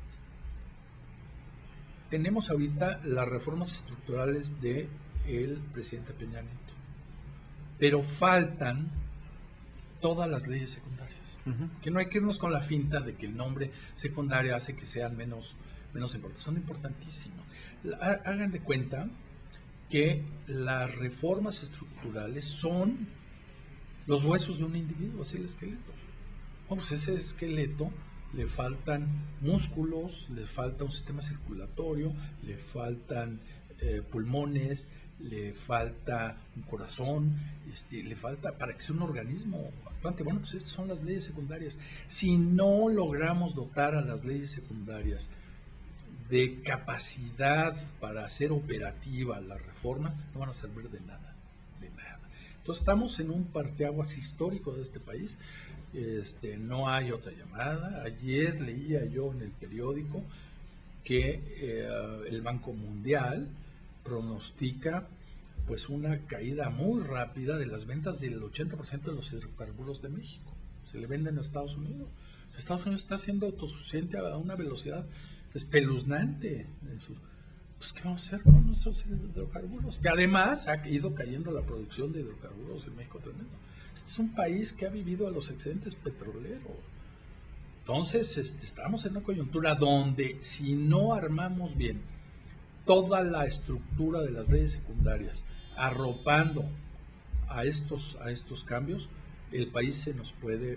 S2: Tenemos ahorita las reformas estructurales del presidente Peña Nieto, pero faltan todas las leyes secundarias. Uh-huh. Que no hay que irnos con la finta de que el nombre secundario hace que sean menos, menos importantes. Son importantísimos. Hagan de cuenta que las reformas estructurales son los huesos de un individuo, así el esqueleto. Vamos, ese esqueleto le faltan músculos, le falta un sistema circulatorio, le faltan eh, pulmones, le falta un corazón, este, le falta para que sea un organismo actuante. Bueno, pues esas son las leyes secundarias. Si no logramos dotar a las leyes secundarias de capacidad para hacer operativa la reforma, no van a servir de nada, de nada. Entonces estamos en un parteaguas histórico de este país. Este, no hay otra llamada. Ayer leía yo en el periódico que eh, el Banco Mundial pronostica pues una caída muy rápida de las ventas del ochenta por ciento de los hidrocarburos de México. Se le venden a Estados Unidos. Estados Unidos está siendo autosuficiente a una velocidad espeluznante. Pues, ¿qué vamos a hacer con nuestros hidrocarburos? Que además ha ido cayendo la producción de hidrocarburos en México tremendo. Este es un país que ha vivido a los excedentes petroleros. Entonces, este, estamos en una coyuntura donde si no armamos bien toda la estructura de las leyes secundarias, arropando a estos, a estos cambios, el país se nos puede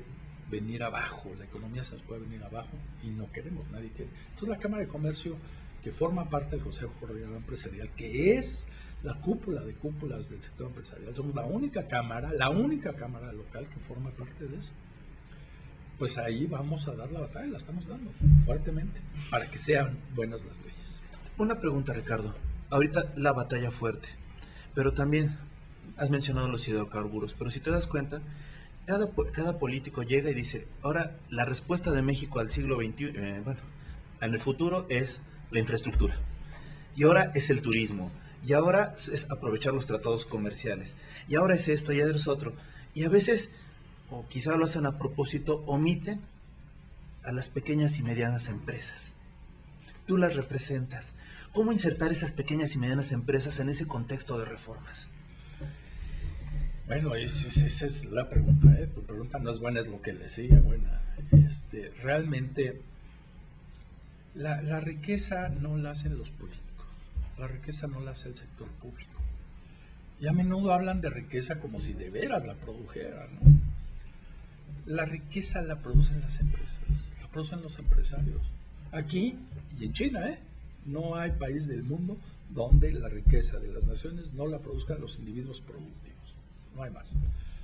S2: venir abajo, la economía se nos puede venir abajo y no queremos, nadie quiere. Entonces la Cámara de Comercio, que forma parte del Consejo Coordinador Empresarial, que es la cúpula de cúpulas del sector empresarial, somos la única cámara, la única cámara local que forma parte de eso. Pues ahí vamos a dar la batalla, la estamos dando fuertemente, para que sean buenas las leyes.
S1: Una pregunta, Ricardo. Ahorita la batalla fuerte, pero también has mencionado los hidrocarburos, pero si te das cuenta, cada, cada político llega y dice, ahora la respuesta de México al siglo veintiuno, eh, bueno, en el futuro es la infraestructura, y ahora es el turismo, y ahora es aprovechar los tratados comerciales, y ahora es esto, y ahora es otro, y a veces, o quizá lo hacen a propósito, omiten a las pequeñas y medianas empresas. Tú las representas. ¿Cómo insertar esas pequeñas y medianas empresas en ese contexto de reformas?
S2: Bueno, esa es, es, es la pregunta, ¿eh? Tu pregunta no es buena, es lo que le sigue buena. Este, realmente, la, la riqueza no la hacen los políticos, la riqueza no la hace el sector público. Y a menudo hablan de riqueza como si de veras la produjeran, ¿no? La riqueza la producen las empresas, la producen los empresarios. Aquí y en China, ¿eh? No hay país del mundo donde la riqueza de las naciones no la produzcan los individuos productivos. No hay más.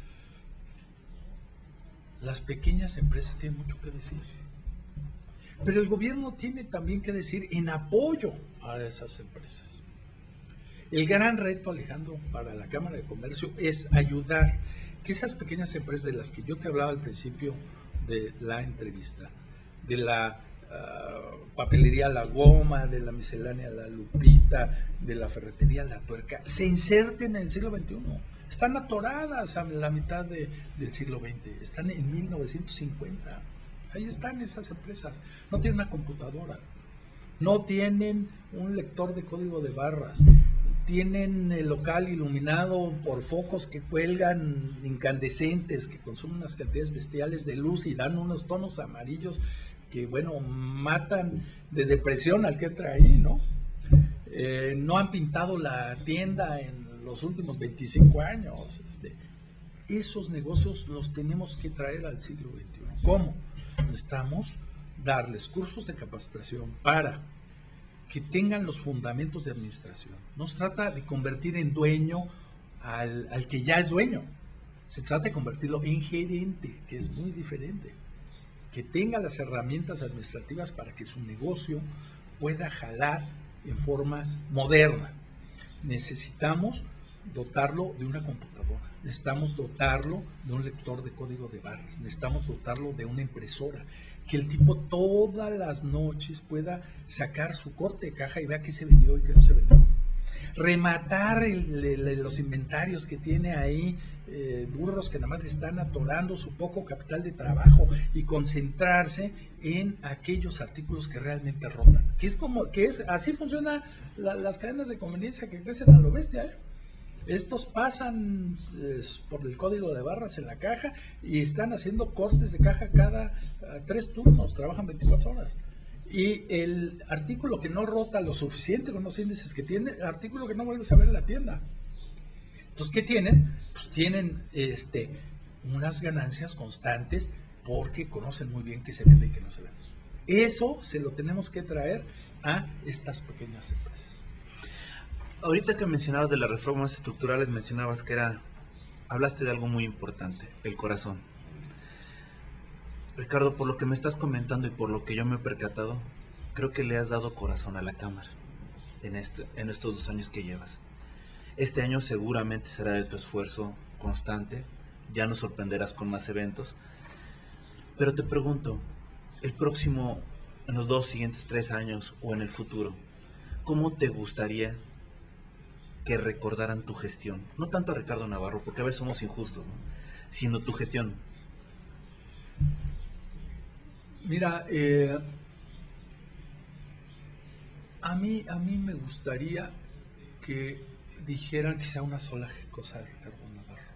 S2: Las pequeñas empresas tienen mucho que decir. Pero el gobierno tiene también que decir en apoyo a esas empresas. El gran reto, Alejandro, para la Cámara de Comercio es ayudar que esas pequeñas empresas de las que yo te hablaba al principio de la entrevista, de la uh, papelería La Goma, de la miscelánea La Lupita, de la ferretería La Tuerca, se inserten en el siglo veintiuno. Están atoradas a la mitad de, del siglo veinte, están en mil novecientos cincuenta. Ahí están esas empresas. No tienen una computadora, no tienen un lector de código de barras, tienen el local iluminado por focos que cuelgan incandescentes, que consumen unas cantidades bestiales de luz y dan unos tonos amarillos que, bueno, matan de depresión al que entra ahí, ¿no? Eh, no han pintado la tienda en los últimos veinticinco años. Este, esos negocios los tenemos que traer al siglo veintiuno. ¿Cómo? Necesitamos darles cursos de capacitación para que tengan los fundamentos de administración. No se trata de convertir en dueño al, al que ya es dueño. Se trata de convertirlo en gerente, que es muy diferente. Que tenga las herramientas administrativas para que su negocio pueda jalar en forma moderna. Necesitamos dotarlo de una computadora, necesitamos dotarlo de un lector de código de barras, necesitamos dotarlo de una impresora, que el tipo todas las noches pueda sacar su corte de caja y vea qué se vendió y qué no se vendió. Rematar el, el, los inventarios que tiene ahí, eh, burros que nada más le están atorando su poco capital de trabajo y concentrarse en aquellos artículos que realmente rondan. Que es como, que es, así funcionan la, las cadenas de conveniencia que crecen a lo bestia, ¿eh? Estos pasan eh, por el código de barras en la caja y están haciendo cortes de caja cada uh, tres turnos, trabajan veinticuatro horas. Y el artículo que no rota lo suficiente con los índices que tiene, el artículo que no vuelves a ver en la tienda. Entonces, ¿qué tienen? Pues tienen este, unas ganancias constantes porque conocen muy bien qué se vende y qué no se vende. Eso se lo tenemos que traer a estas pequeñas empresas.
S1: Ahorita que mencionabas de las reformas estructurales, mencionabas que era, hablaste de algo muy importante, el corazón. Ricardo, por lo que me estás comentando y por lo que yo me he percatado, creo que le has dado corazón a la Cámara en, este, en estos dos años que llevas. Este año seguramente será de tu esfuerzo constante, ya nos sorprenderás con más eventos, pero te pregunto, el próximo, en los dos siguientes tres años o en el futuro, ¿cómo te gustaría que recordaran tu gestión? No tanto a Ricardo Navarro, porque a veces somos injustos, ¿no? Sino tu gestión.
S2: Mira, eh, a mí a mí me gustaría que dijeran quizá una sola cosa de Ricardo Navarro.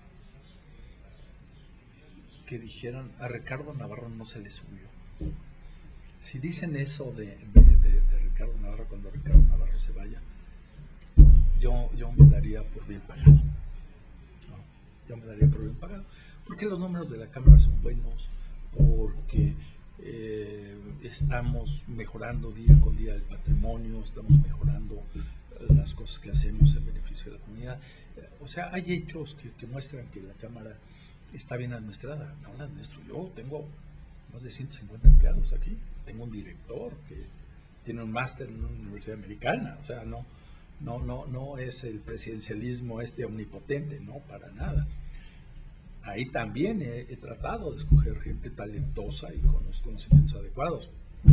S2: Que dijeran, a Ricardo Navarro no se le subió. Si dicen eso de, de, de, de Ricardo Navarro cuando Ricardo Navarro se vaya, Yo, yo me daría por bien pagado. ¿No? Yo me daría por bien pagado. Porque los números de la Cámara son buenos, porque eh, estamos mejorando día con día el patrimonio, estamos mejorando las cosas que hacemos en beneficio de la comunidad. O sea, hay hechos que, que muestran que la Cámara está bien administrada. No la administro yo, tengo más de ciento cincuenta empleados aquí, tengo un director que tiene un máster en una universidad americana, o sea, no, no, no, no es el presidencialismo este omnipotente, no, para nada. Ahí también he, he tratado de escoger gente talentosa y con los conocimientos adecuados.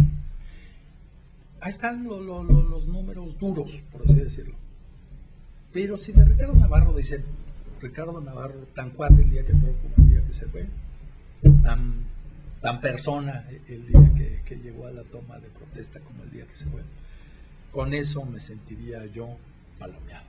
S2: Ahí están lo, lo, lo, los números duros, por así decirlo. Pero si de Ricardo Navarro dicen, Ricardo Navarro tan cuate el día que entró como el día que se fue, tan, tan persona el día que, que llegó a la toma de protesta como el día que se fue, con eso me sentiría yo palomeado.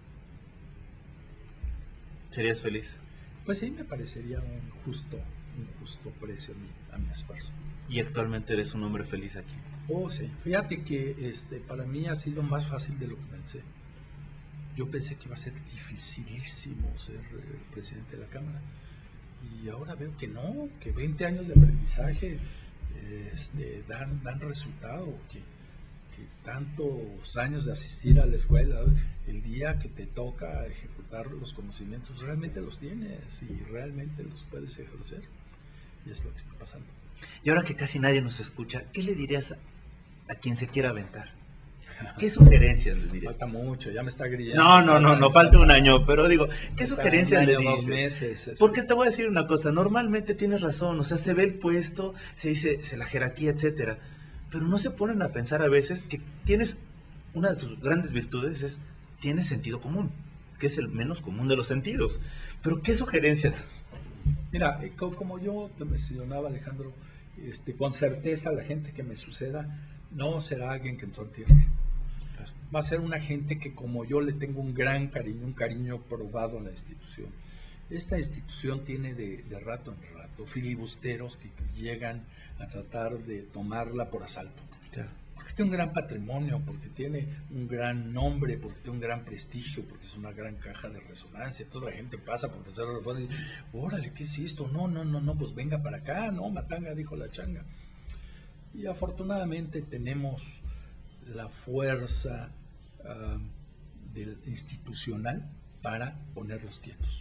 S1: ¿Serías feliz?
S2: Pues sí, me parecería un justo, un justo precio a mi, a mi esfuerzo.
S1: ¿Y actualmente eres un hombre feliz aquí?
S2: Oh, sí. Fíjate que este, para mí ha sido más fácil de lo que pensé. Yo pensé que iba a ser dificilísimo ser eh, presidente de la Cámara. Y ahora veo que no, que veinte años de aprendizaje eh, este, dan, dan resultado, que, que tantos años de asistir a la escuela, el día que te toca ejecutar los conocimientos, realmente los tienes y realmente los puedes ejercer. Y es lo que está pasando.
S1: Y ahora que casi nadie nos escucha, ¿qué le dirías a, a quien se quiera aventar? ¿Qué sugerencias le dirías?
S2: Falta mucho, ya me está grillando.
S1: No, no, no, no falta un año, pero digo, ¿qué
S2: Falta
S1: sugerencias
S2: un
S1: le
S2: año, dos
S1: dices?
S2: meses, es-
S1: Porque te voy a decir una cosa, normalmente tienes razón, o sea, se ve el puesto, se dice se la jerarquía, etcétera, pero no se ponen a pensar a veces que tienes, una de tus grandes virtudes es, tienes sentido común, que es el menos común de los sentidos. Pero ¿qué sugerencias?
S2: Mira, eh, co- como yo te mencionaba, Alejandro, este, con certeza la gente que me suceda no será alguien que entró en tierra. Va a ser una gente que, como yo, le tengo un gran cariño, un cariño probado a la institución. Esta institución tiene de, de rato en rato filibusteros que llegan a tratar de tomarla por asalto.
S1: Claro.
S2: Porque tiene un gran patrimonio, porque tiene un gran nombre, porque tiene un gran prestigio, porque es una gran caja de resonancia. Toda la gente pasa por hacer y dice, órale, ¿qué es esto? No, no, no, no, pues venga para acá, no, matanga, dijo la changa. Y afortunadamente tenemos la fuerza uh, del institucional para ponerlos quietos.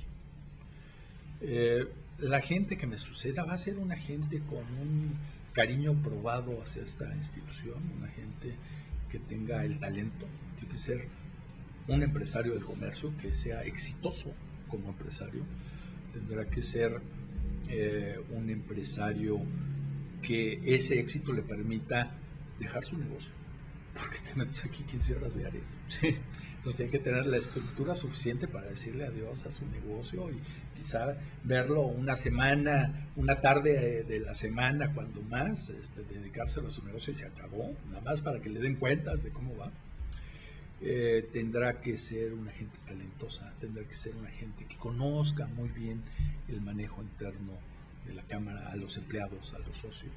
S2: Eh, la gente que me suceda va a ser una gente con un cariño probado hacia esta institución, una gente que tenga el talento, tiene que ser un empresario del comercio que sea exitoso como empresario, tendrá que ser eh, un empresario que ese éxito le permita dejar su negocio, porque te metes aquí quince horas diarias.
S1: Sí.
S2: Entonces tiene que tener la estructura suficiente para decirle adiós a su negocio y quizá verlo una semana, una tarde de la semana, cuando más, este, dedicárselo a su negocio y se acabó, nada más para que le den cuentas de cómo va. Eh, tendrá que ser una gente talentosa, tendrá que ser una gente que conozca muy bien el manejo interno de la Cámara, a los empleados, a los socios.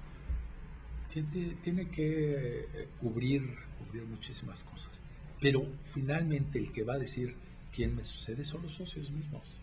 S2: Tiene, tiene que eh, cubrir, cubrir muchísimas cosas. Pero finalmente el que va a decir quién me sucede son los socios mismos.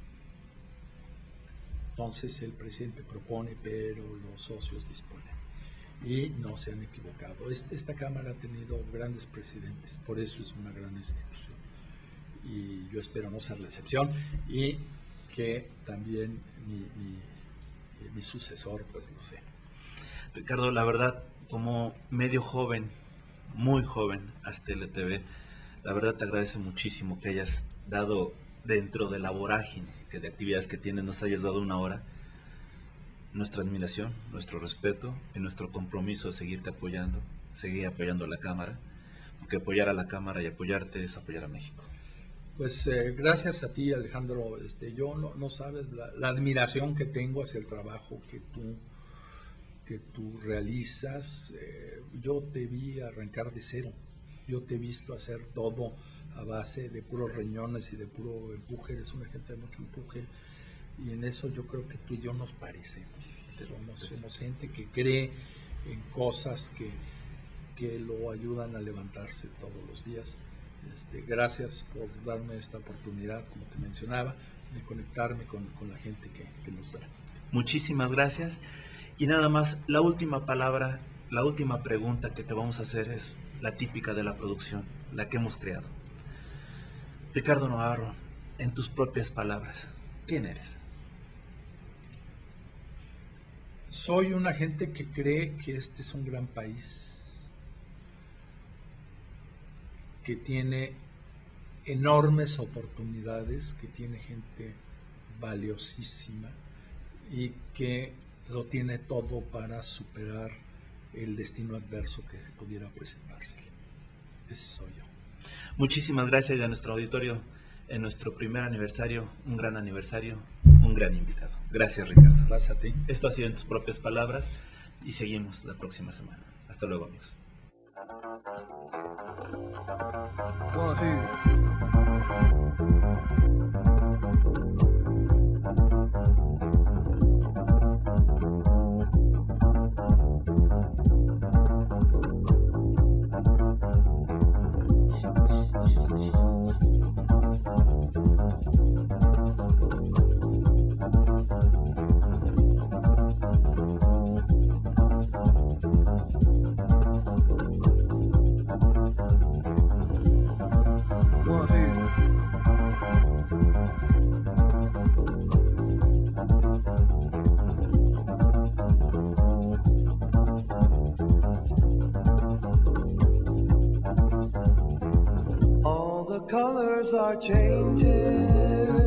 S2: Entonces el presidente propone, pero los socios disponen. Y no se han equivocado. Este, esta Cámara ha tenido grandes presidentes, por eso es una gran institución. Y yo espero no ser la excepción y que también mi, mi, mi sucesor pues lo sea.
S1: Ricardo, la verdad, como medio joven, muy joven, hasta L T V, la verdad te agradece muchísimo que hayas dado, dentro de la vorágine que de actividades que tienes, nos hayas dado una hora. Nuestra admiración, nuestro respeto y nuestro compromiso de seguirte apoyando, seguir apoyando a la Cámara, porque apoyar a la Cámara y apoyarte es apoyar a México.
S2: Pues eh, gracias a ti, Alejandro. Este, yo no, no sabes la, la admiración que tengo hacia el trabajo que tú, que tú realizas. Eh, yo te vi arrancar de cero. Yo te he visto hacer todo a base de puros riñones y de puro empuje. Eres una gente de mucho empuje. Y en eso yo creo que tú y yo nos parecemos. Somos, somos gente que cree en cosas que, que lo ayudan a levantarse todos los días. Este, gracias por darme esta oportunidad, como te mencionaba, de conectarme con, con la gente que, que nos ve.
S1: Muchísimas gracias. Y nada más, la última palabra, la última pregunta que te vamos a hacer es la típica de la producción, la que hemos creado. Ricardo Navarro, en tus propias palabras, ¿quién eres?
S2: Soy una gente que cree que este es un gran país, que tiene enormes oportunidades, que tiene gente valiosísima y que lo tiene todo para superar el destino adverso que pudiera presentarse. Ese soy yo.
S1: Muchísimas gracias a nuestro auditorio en nuestro primer aniversario, un gran aniversario, un gran invitado. Gracias, Ricardo.
S2: Gracias a ti.
S1: Esto ha sido en tus propias palabras y seguimos la próxima semana. Hasta luego, amigos.
S9: Colors are changing.